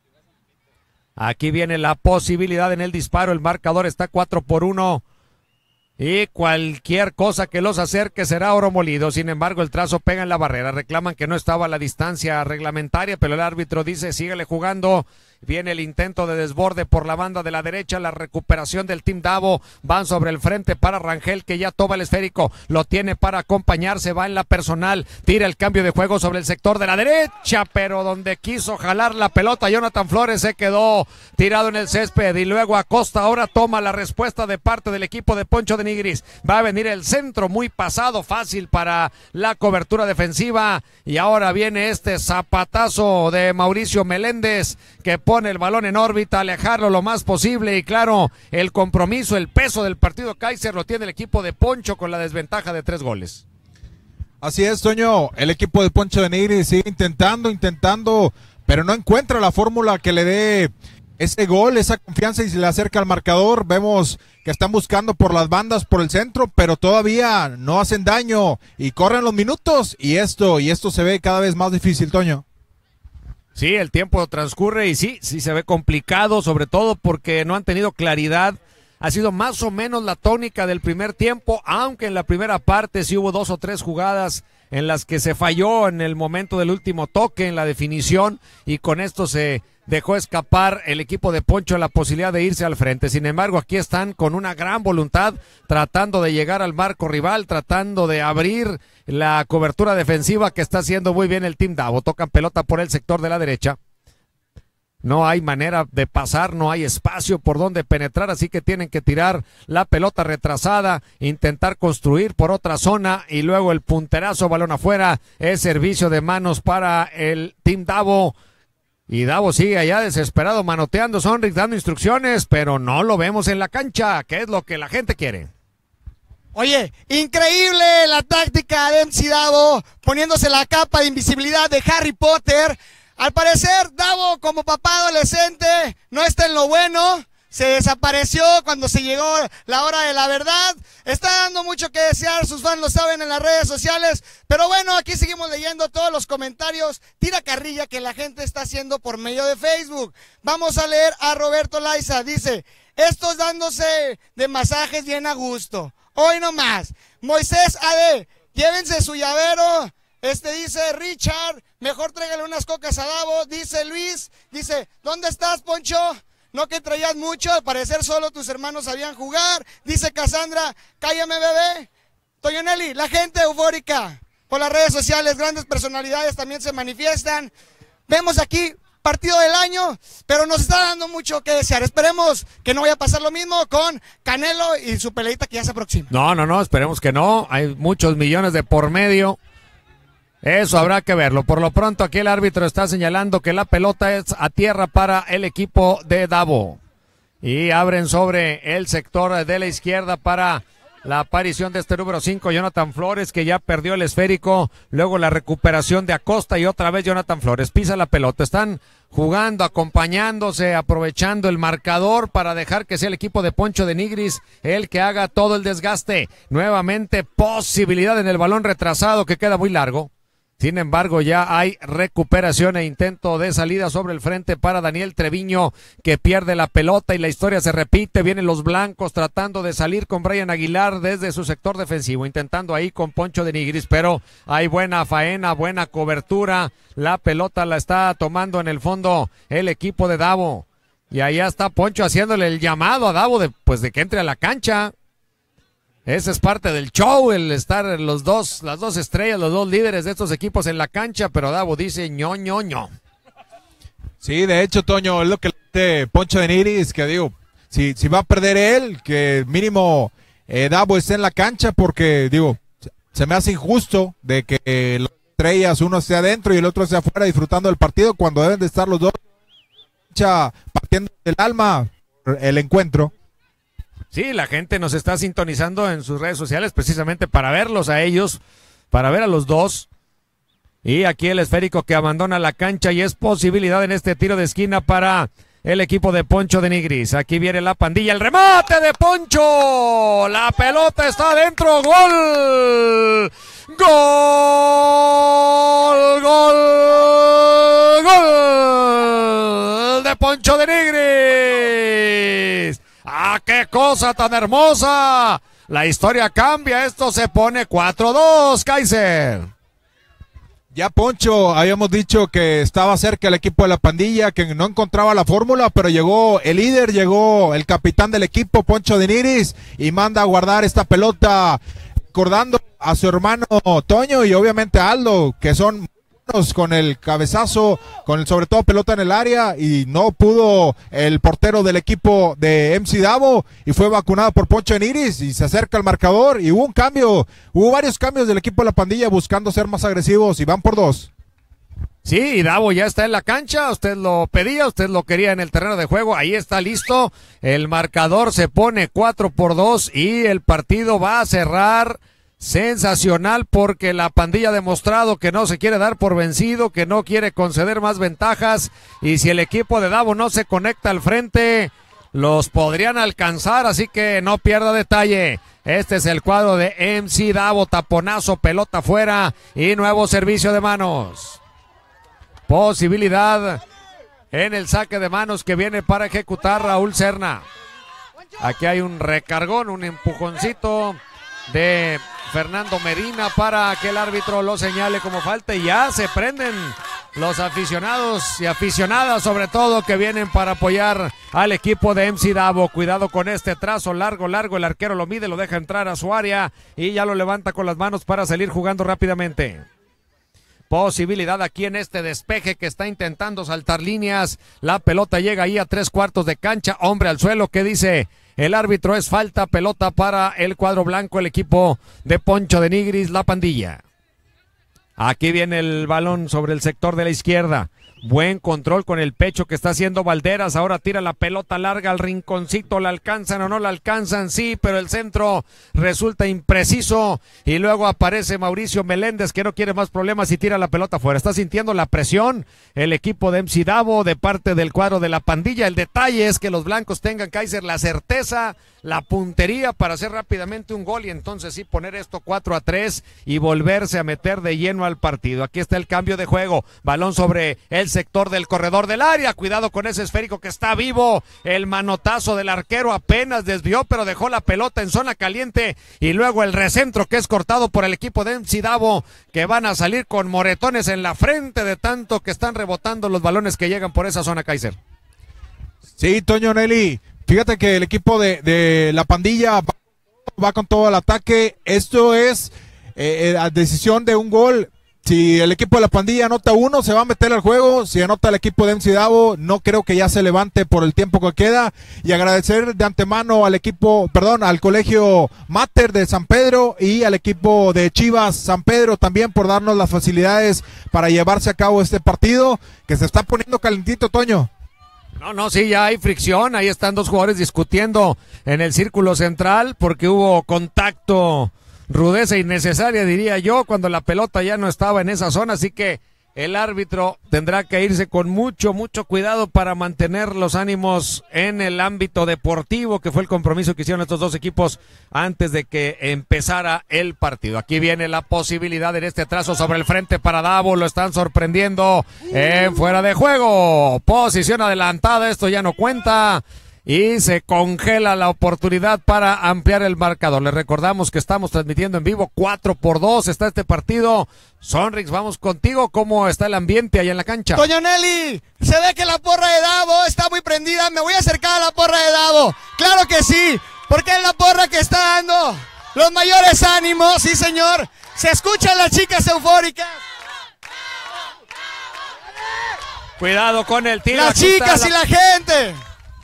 Aquí viene la posibilidad en el disparo, el marcador está cuatro por uno. Y cualquier cosa que los acerque será oro molido. Sin embargo, el trazo pega en la barrera. Reclaman que no estaba a la distancia reglamentaria, pero el árbitro dice, síguele jugando. Viene el intento de desborde por la banda de la derecha, la recuperación del Team Davo, van sobre el frente para Rangel, que ya toma el esférico, lo tiene para acompañarse, va en la personal, tira el cambio de juego sobre el sector de la derecha, pero donde quiso jalar la pelota, Jonathan Flores se quedó tirado en el césped, y luego Acosta ahora toma la respuesta de parte del equipo de Poncho de Nigris, va a venir el centro muy pasado, fácil para la cobertura defensiva, y ahora viene este zapatazo de Mauricio Meléndez, que pone el balón en órbita, alejarlo lo más posible, y claro, el compromiso, el peso del partido, Kaiser, lo tiene el equipo de Poncho con la desventaja de tres goles. Así es, Toño, el equipo de Poncho de Nigris sigue intentando, intentando, pero no encuentra la fórmula que le dé ese gol, esa confianza, y se le acerca al marcador. Vemos que están buscando por las bandas, por el centro, pero todavía no hacen daño, y corren los minutos, y esto, y esto se ve cada vez más difícil, Toño. Sí, el tiempo transcurre y sí, sí se ve complicado, sobre todo porque no han tenido claridad. Ha sido más o menos la tónica del primer tiempo, aunque en la primera parte sí hubo dos o tres jugadas en las que se falló en el momento del último toque, en la definición, y con esto se dejó escapar el equipo de Poncho la posibilidad de irse al frente. Sin embargo, aquí están con una gran voluntad, tratando de llegar al marco rival, tratando de abrir la cobertura defensiva que está haciendo muy bien el Team Davo. Tocan pelota por el sector de la derecha. No hay manera de pasar, no hay espacio por donde penetrar, así que tienen que tirar la pelota retrasada, intentar construir por otra zona y luego el punterazo, balón afuera, es servicio de manos para el Team Davo. Y Davo sigue allá desesperado, manoteando, Sonric dando instrucciones, pero no lo vemos en la cancha, que es lo que la gente quiere. Oye, increíble la táctica de M C Davo, poniéndose la capa de invisibilidad de Harry Potter. Al parecer, Davo, como papá adolescente, no está en lo bueno. Se desapareció cuando se llegó la hora de la verdad. Está dando mucho que desear, sus fans lo saben en las redes sociales. Pero bueno, aquí seguimos leyendo todos los comentarios, tira carrilla que la gente está haciendo por medio de Facebook. Vamos a leer a Roberto Laiza, dice, estos dándose de masajes bien a gusto. Hoy no más. Moisés A D, llévense su llavero. Este dice Richard, mejor tráigale unas cocas a Davo. Dice Luis, dice, ¿dónde estás, Poncho? No que traías mucho, al parecer solo tus hermanos sabían jugar. Dice Cassandra, cállame bebé. Toñonelli, la gente eufórica por las redes sociales, grandes personalidades también se manifiestan. Vemos aquí partido del año, pero nos está dando mucho que desear. Esperemos que no vaya a pasar lo mismo con Canelo y su peleita que ya se aproxima. No, no, no, esperemos que no. Hay muchos millones de por medio. Eso habrá que verlo. Por lo pronto aquí el árbitro está señalando que la pelota es a tierra para el equipo de Davo. Y abren sobre el sector de la izquierda para la aparición de este número cinco, Jonathan Flores, que ya perdió el esférico. Luego la recuperación de Acosta y otra vez Jonathan Flores. Pisa la pelota. Están jugando, acompañándose, aprovechando el marcador para dejar que sea el equipo de Poncho de Nigris el que haga todo el desgaste. Nuevamente posibilidad en el balón retrasado que queda muy largo. Sin embargo, ya hay recuperación e intento de salida sobre el frente para Daniel Treviño, que pierde la pelota y la historia se repite. Vienen los blancos tratando de salir con Brian Aguilar desde su sector defensivo, intentando ahí con Poncho de Nigris, pero hay buena faena, buena cobertura. La pelota la está tomando en el fondo el equipo de Davo. Y allá está Poncho haciéndole el llamado a Davo de, pues, de que entre a la cancha. Ese es parte del show, el estar los dos, las dos estrellas, los dos líderes de estos equipos en la cancha, pero Davo dice ño, ño, ño. Sí, de hecho, Toño, es lo que le dice Poncho de Nigris, que digo, si, si va a perder él, que mínimo eh, Davo esté en la cancha, porque digo, se me hace injusto de que eh, las estrellas, uno esté adentro y el otro esté afuera disfrutando del partido, cuando deben de estar los dos partiendo del alma el encuentro. Sí, la gente nos está sintonizando en sus redes sociales precisamente para verlos a ellos, para ver a los dos. Y aquí el esférico que abandona la cancha y es posibilidad en este tiro de esquina para el equipo de Poncho de Nigris. Aquí viene la pandilla, el remate de Poncho. La pelota está adentro, gol. Gol, gol, gol de Poncho de Nigris. ¡Ah, qué cosa tan hermosa! La historia cambia, esto se pone cuatro dos, Kaiser. Ya Poncho, habíamos dicho que estaba cerca el equipo de la pandilla, que no encontraba la fórmula, pero llegó el líder, llegó el capitán del equipo, Poncho de Nigris, y manda a guardar esta pelota, recordando a su hermano Toño y obviamente a Aldo, que son con el cabezazo, con el sobre todo pelota en el área, y no pudo el portero del equipo de M C Davo y fue vacunado por Poncho de Nigris y se acerca al marcador y hubo un cambio, hubo varios cambios del equipo de la pandilla buscando ser más agresivos y van por dos. Sí, y Davo ya está en la cancha, usted lo pedía, usted lo quería en el terreno de juego, ahí está listo, el marcador se pone cuatro por dos y el partido va a cerrar. Sensacional, porque la pandilla ha demostrado que no se quiere dar por vencido, que no quiere conceder más ventajas, y si el equipo de Davo no se conecta al frente, los podrían alcanzar, así que no pierda detalle. Este es el cuadro de M C Davo, taponazo, pelota afuera y nuevo servicio de manos. Posibilidad en el saque de manos que viene para ejecutar Raúl Serna. Aquí hay un recargón, un empujoncito de Fernando Medina para que el árbitro lo señale como falta y ya se prenden los aficionados y aficionadas sobre todo que vienen para apoyar al equipo de M C Davo. Cuidado con este trazo largo, largo, el arquero lo mide, lo deja entrar a su área y ya lo levanta con las manos para salir jugando rápidamente. Posibilidad aquí en este despeje que está intentando saltar líneas, la pelota llega ahí a tres cuartos de cancha, hombre al suelo, ¿qué dice? El árbitro es falta, pelota para el cuadro blanco, el equipo de Poncho de Nigris, la pandilla. Aquí viene el balón sobre el sector de la izquierda. Buen control con el pecho que está haciendo Valderas. Ahora tira la pelota larga al rinconcito. ¿La alcanzan o no la alcanzan? Sí, pero el centro resulta impreciso. Y luego aparece Mauricio Meléndez que no quiere más problemas y tira la pelota afuera. Está sintiendo la presión el equipo de M C Davo de parte del cuadro de la pandilla. El detalle es que los blancos tengan, Kaiser, la certeza, la puntería para hacer rápidamente un gol y entonces sí poner esto cuatro a tres y volverse a meter de lleno al partido. Aquí está el cambio de juego. Balón sobre el sector del corredor del área. Cuidado con ese esférico que está vivo. El manotazo del arquero apenas desvió, pero dejó la pelota en zona caliente. Y luego el recentro que es cortado por el equipo de M C Davo, que van a salir con moretones en la frente de tanto que están rebotando los balones que llegan por esa zona, Kaiser. Sí, Toño, Nelly. Fíjate que el equipo de, de la pandilla va, va con todo el ataque. Esto es eh, la decisión de un gol. Si el equipo de la pandilla anota uno, se va a meter al juego. Si anota el equipo de M C Davo, no creo que ya se levante por el tiempo que queda. Y agradecer de antemano al equipo, perdón, al colegio Mater de San Pedro y al equipo de Chivas San Pedro también por darnos las facilidades para llevarse a cabo este partido que se está poniendo calentito, Toño. No, no, sí, ya hay fricción. Ahí están dos jugadores discutiendo en el círculo central porque hubo contacto. Rudeza innecesaria, diría yo, cuando la pelota ya no estaba en esa zona, así que el árbitro tendrá que irse con mucho, mucho cuidado para mantener los ánimos en el ámbito deportivo, que fue el compromiso que hicieron estos dos equipos antes de que empezara el partido. Aquí viene la posibilidad en este trazo sobre el frente para Davo, lo están sorprendiendo en fuera de juego, posición adelantada, esto ya no cuenta. Y se congela la oportunidad para ampliar el marcador. Les recordamos que estamos transmitiendo en vivo cuatro por dos. Está este partido. Sonrix, vamos contigo. ¿Cómo está el ambiente allá en la cancha? Toño Nelly, se ve que la porra de Davo está muy prendida. Me voy a acercar a la porra de Davo. Claro que sí, porque es la porra que está dando los mayores ánimos. Sí, señor. Se escuchan las chicas eufóricas. Cuidado con el tiro. Las Aquí chicas la... y la gente.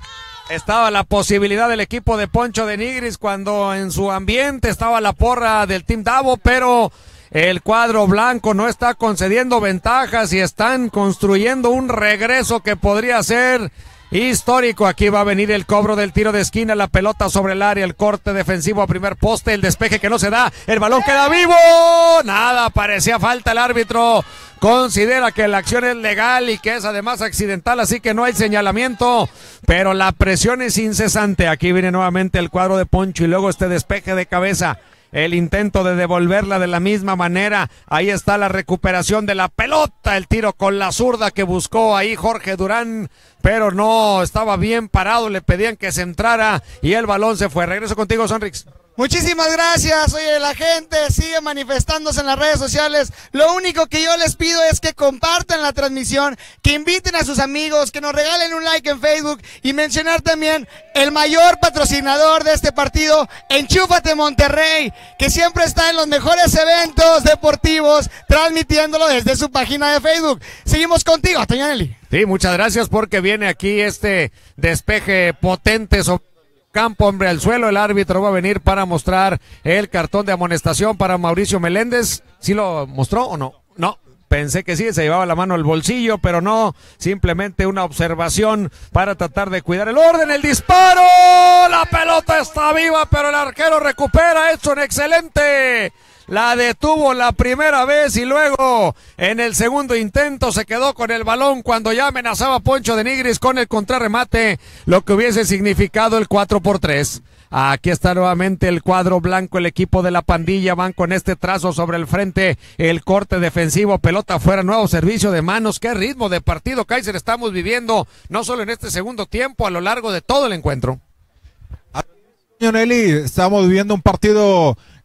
Estaba la posibilidad del equipo de Poncho de Nigris cuando en su ambiente estaba la porra del Team Davo, pero el cuadro blanco no está concediendo ventajas y están construyendo un regreso que podría ser histórico. Aquí va a venir el cobro del tiro de esquina, la pelota sobre el área, el corte defensivo a primer poste, el despeje que no se da, el balón queda vivo, nada, parecía falta. El árbitro considera que la acción es legal y que es además accidental, así que no hay señalamiento, pero la presión es incesante. Aquí viene nuevamente el cuadro de Poncho y luego este despeje de cabeza. El intento de devolverla de la misma manera. Ahí está la recuperación de la pelota. El tiro con la zurda que buscó ahí Jorge Durán, pero no estaba bien parado. Le pedían que se entrara y el balón se fue. Regreso contigo, Sonrix. Muchísimas gracias. Oye, la gente sigue manifestándose en las redes sociales. Lo único que yo les pido es que compartan la transmisión, que inviten a sus amigos, que nos regalen un like en Facebook y mencionar también el mayor patrocinador de este partido, Enchúfate Monterrey, que siempre está en los mejores eventos deportivos, transmitiéndolo desde su página de Facebook. Seguimos contigo, Toño Nelly. Sí, muchas gracias porque viene aquí este despeje potente sobre campo, hombre al suelo. El árbitro va a venir para mostrar el cartón de amonestación para Mauricio Meléndez. ¿Sí lo mostró o no? No, pensé que sí, se llevaba la mano al bolsillo, pero no, simplemente una observación para tratar de cuidar el orden. El disparo, la pelota está viva, pero el arquero recupera, hecho un excelente. La detuvo la primera vez y luego en el segundo intento se quedó con el balón cuando ya amenazaba Poncho de Nigris con el contrarremate, lo que hubiese significado el cuatro por tres. Aquí está nuevamente el cuadro blanco, el equipo de la pandilla, van con este trazo sobre el frente, el corte defensivo, pelota afuera, nuevo servicio de manos. Qué ritmo de partido, Kaiser, estamos viviendo, no solo en este segundo tiempo, a lo largo de todo el encuentro. Nelly, estamos viviendo un partido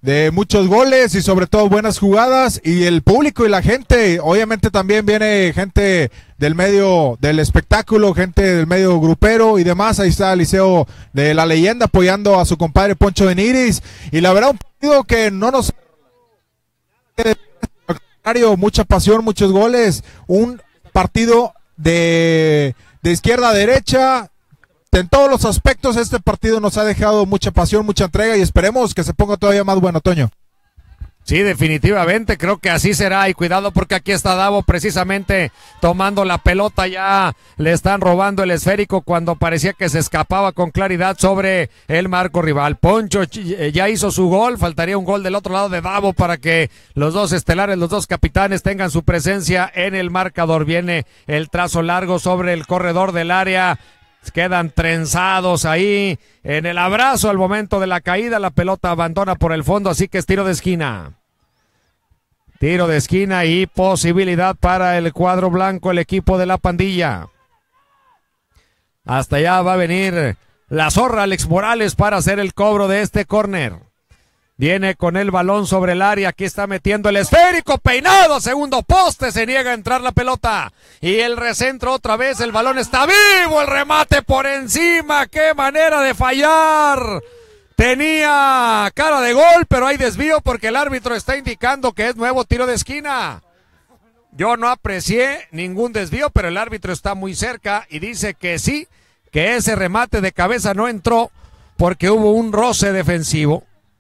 de muchos goles y sobre todo buenas jugadas, y el público y la gente, obviamente también viene gente del medio del espectáculo, gente del medio grupero y demás. Ahí está Liceo de la Leyenda apoyando a su compadre Poncho de Nigris, y la verdad un partido que no nos... mucha pasión, muchos goles, un partido de, de izquierda a derecha. En todos los aspectos este partido nos ha dejado mucha pasión, mucha entrega, y esperemos que se ponga todavía más bueno, Toño. Sí, definitivamente, creo que así será, y cuidado porque aquí está Davo precisamente tomando la pelota, ya le están robando el esférico cuando parecía que se escapaba con claridad sobre el marco rival. Poncho ya hizo su gol, faltaría un gol del otro lado de Davo para que los dos estelares, los dos capitanes tengan su presencia en el marcador. Viene el trazo largo sobre el corredor del área. Quedan trenzados ahí en el abrazo al momento de la caída. La pelota abandona por el fondo, así que es tiro de esquina. Tiro de esquina y posibilidad para el cuadro blanco, el equipo de la pandilla. Hasta allá va a venir la zorra Alex Morales para hacer el cobro de este córner. Viene con el balón sobre el área, aquí está metiendo el esférico, peinado, segundo poste, se niega a entrar la pelota. Y el recentro otra vez, el balón está vivo, el remate por encima, qué manera de fallar. Tenía cara de gol, pero hay desvío porque el árbitro está indicando que es nuevo tiro de esquina. Yo no aprecié ningún desvío, pero el árbitro está muy cerca y dice que sí, que ese remate de cabeza no entró porque hubo un roce defensivo.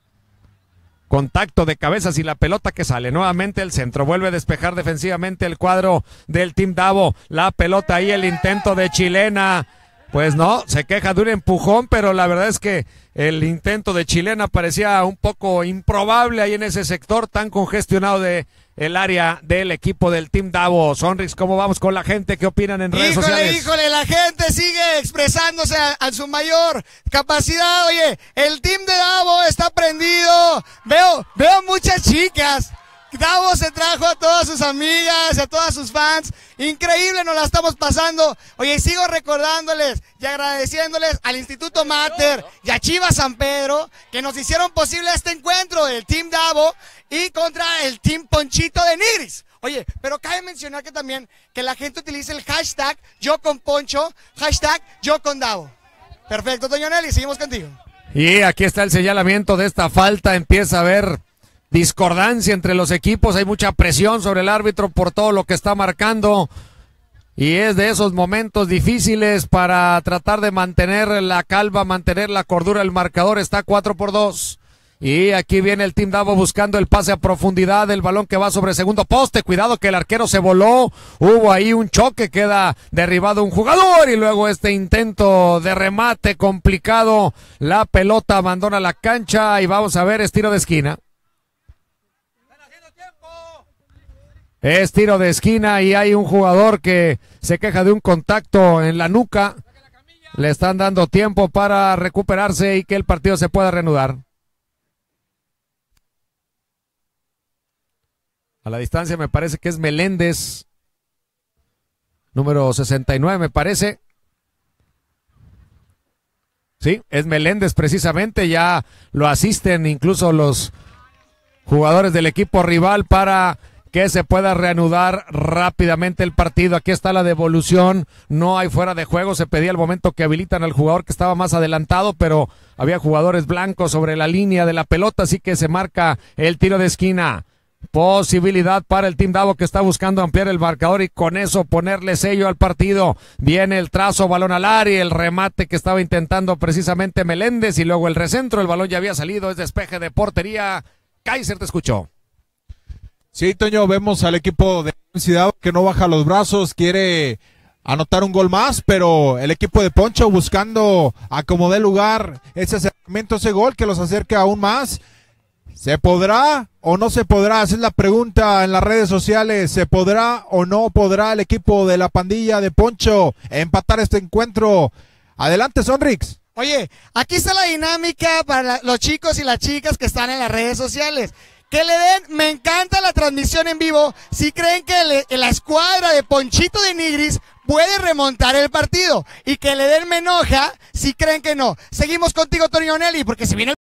Contacto de cabezas y la pelota que sale nuevamente el centro, vuelve a despejar defensivamente el cuadro del Team Davo, la pelota ahí, el intento de Chilena, pues no, se queja de un empujón, pero la verdad es que el intento de Chilena parecía un poco improbable ahí en ese sector tan congestionado de el área del equipo del Team Davo. Sonrix, ¿cómo vamos con la gente? ¿Qué opinan en redes híjole, sociales? Híjole, la gente sigue expresándose a, a su mayor capacidad. Oye, el Team de Davo está prendido. Veo, veo muchas chicas. Davo se trajo a todas sus amigas, a todas sus fans. Increíble, nos la estamos pasando. Oye, sigo recordándoles y agradeciéndoles al Instituto Mater y a Chivas San Pedro que nos hicieron posible este encuentro del Team Davo y contra el Team Ponchito de Nigris. Oye, pero cabe mencionar que también que la gente utilice el hashtag yo con Poncho, hashtag yo con Davo. Perfecto, Toño Nelly, seguimos contigo. Y aquí está el señalamiento de esta falta, empieza a haber discordancia entre los equipos, hay mucha presión sobre el árbitro por todo lo que está marcando y es de esos momentos difíciles para tratar de mantener la calma, mantener la cordura. El marcador está cuatro por dos y aquí viene el Team Davo buscando el pase a profundidad, el balón que va sobre segundo poste, cuidado que el arquero se voló, hubo ahí un choque, queda derribado un jugador y luego este intento de remate complicado, la pelota abandona la cancha y vamos a ver, es tiro de esquina. Es tiro de esquina y hay un jugador que se queja de un contacto en la nuca. Le están dando tiempo para recuperarse y que el partido se pueda reanudar. A la distancia me parece que es Meléndez, número sesenta y nueve me parece. Sí, es Meléndez precisamente, ya lo asisten incluso los jugadores del equipo rival para que se pueda reanudar rápidamente el partido. Aquí está la devolución, no hay fuera de juego, se pedía el momento que habilitan al jugador que estaba más adelantado, pero había jugadores blancos sobre la línea de la pelota, así que se marca el tiro de esquina. Posibilidad para el Team Davo que está buscando ampliar el marcador y con eso ponerle sello al partido. Viene el trazo, balón al área, el remate que estaba intentando precisamente Meléndez y luego el recentro, el balón ya había salido, es despeje de portería. Kaiser, te escuchó. Sí, Toño, vemos al equipo de Ciudad que no baja los brazos, quiere anotar un gol más, pero el equipo de Poncho buscando acomodar lugar, ese acercamiento, ese gol que los acerca aún más. ¿Se podrá o no se podrá? Esa es la pregunta en las redes sociales. ¿Se podrá o no podrá el equipo de la pandilla de Poncho empatar este encuentro? Adelante, Sonrix. Oye, aquí está la dinámica para la, los chicos y las chicas que están en las redes sociales. Que le den, me encanta la transmisión en vivo, si creen que le, la escuadra de Ponchito de Nigris puede remontar el partido. Y que le den me enoja si creen que no. Seguimos contigo, Toño Nelly, porque si viene el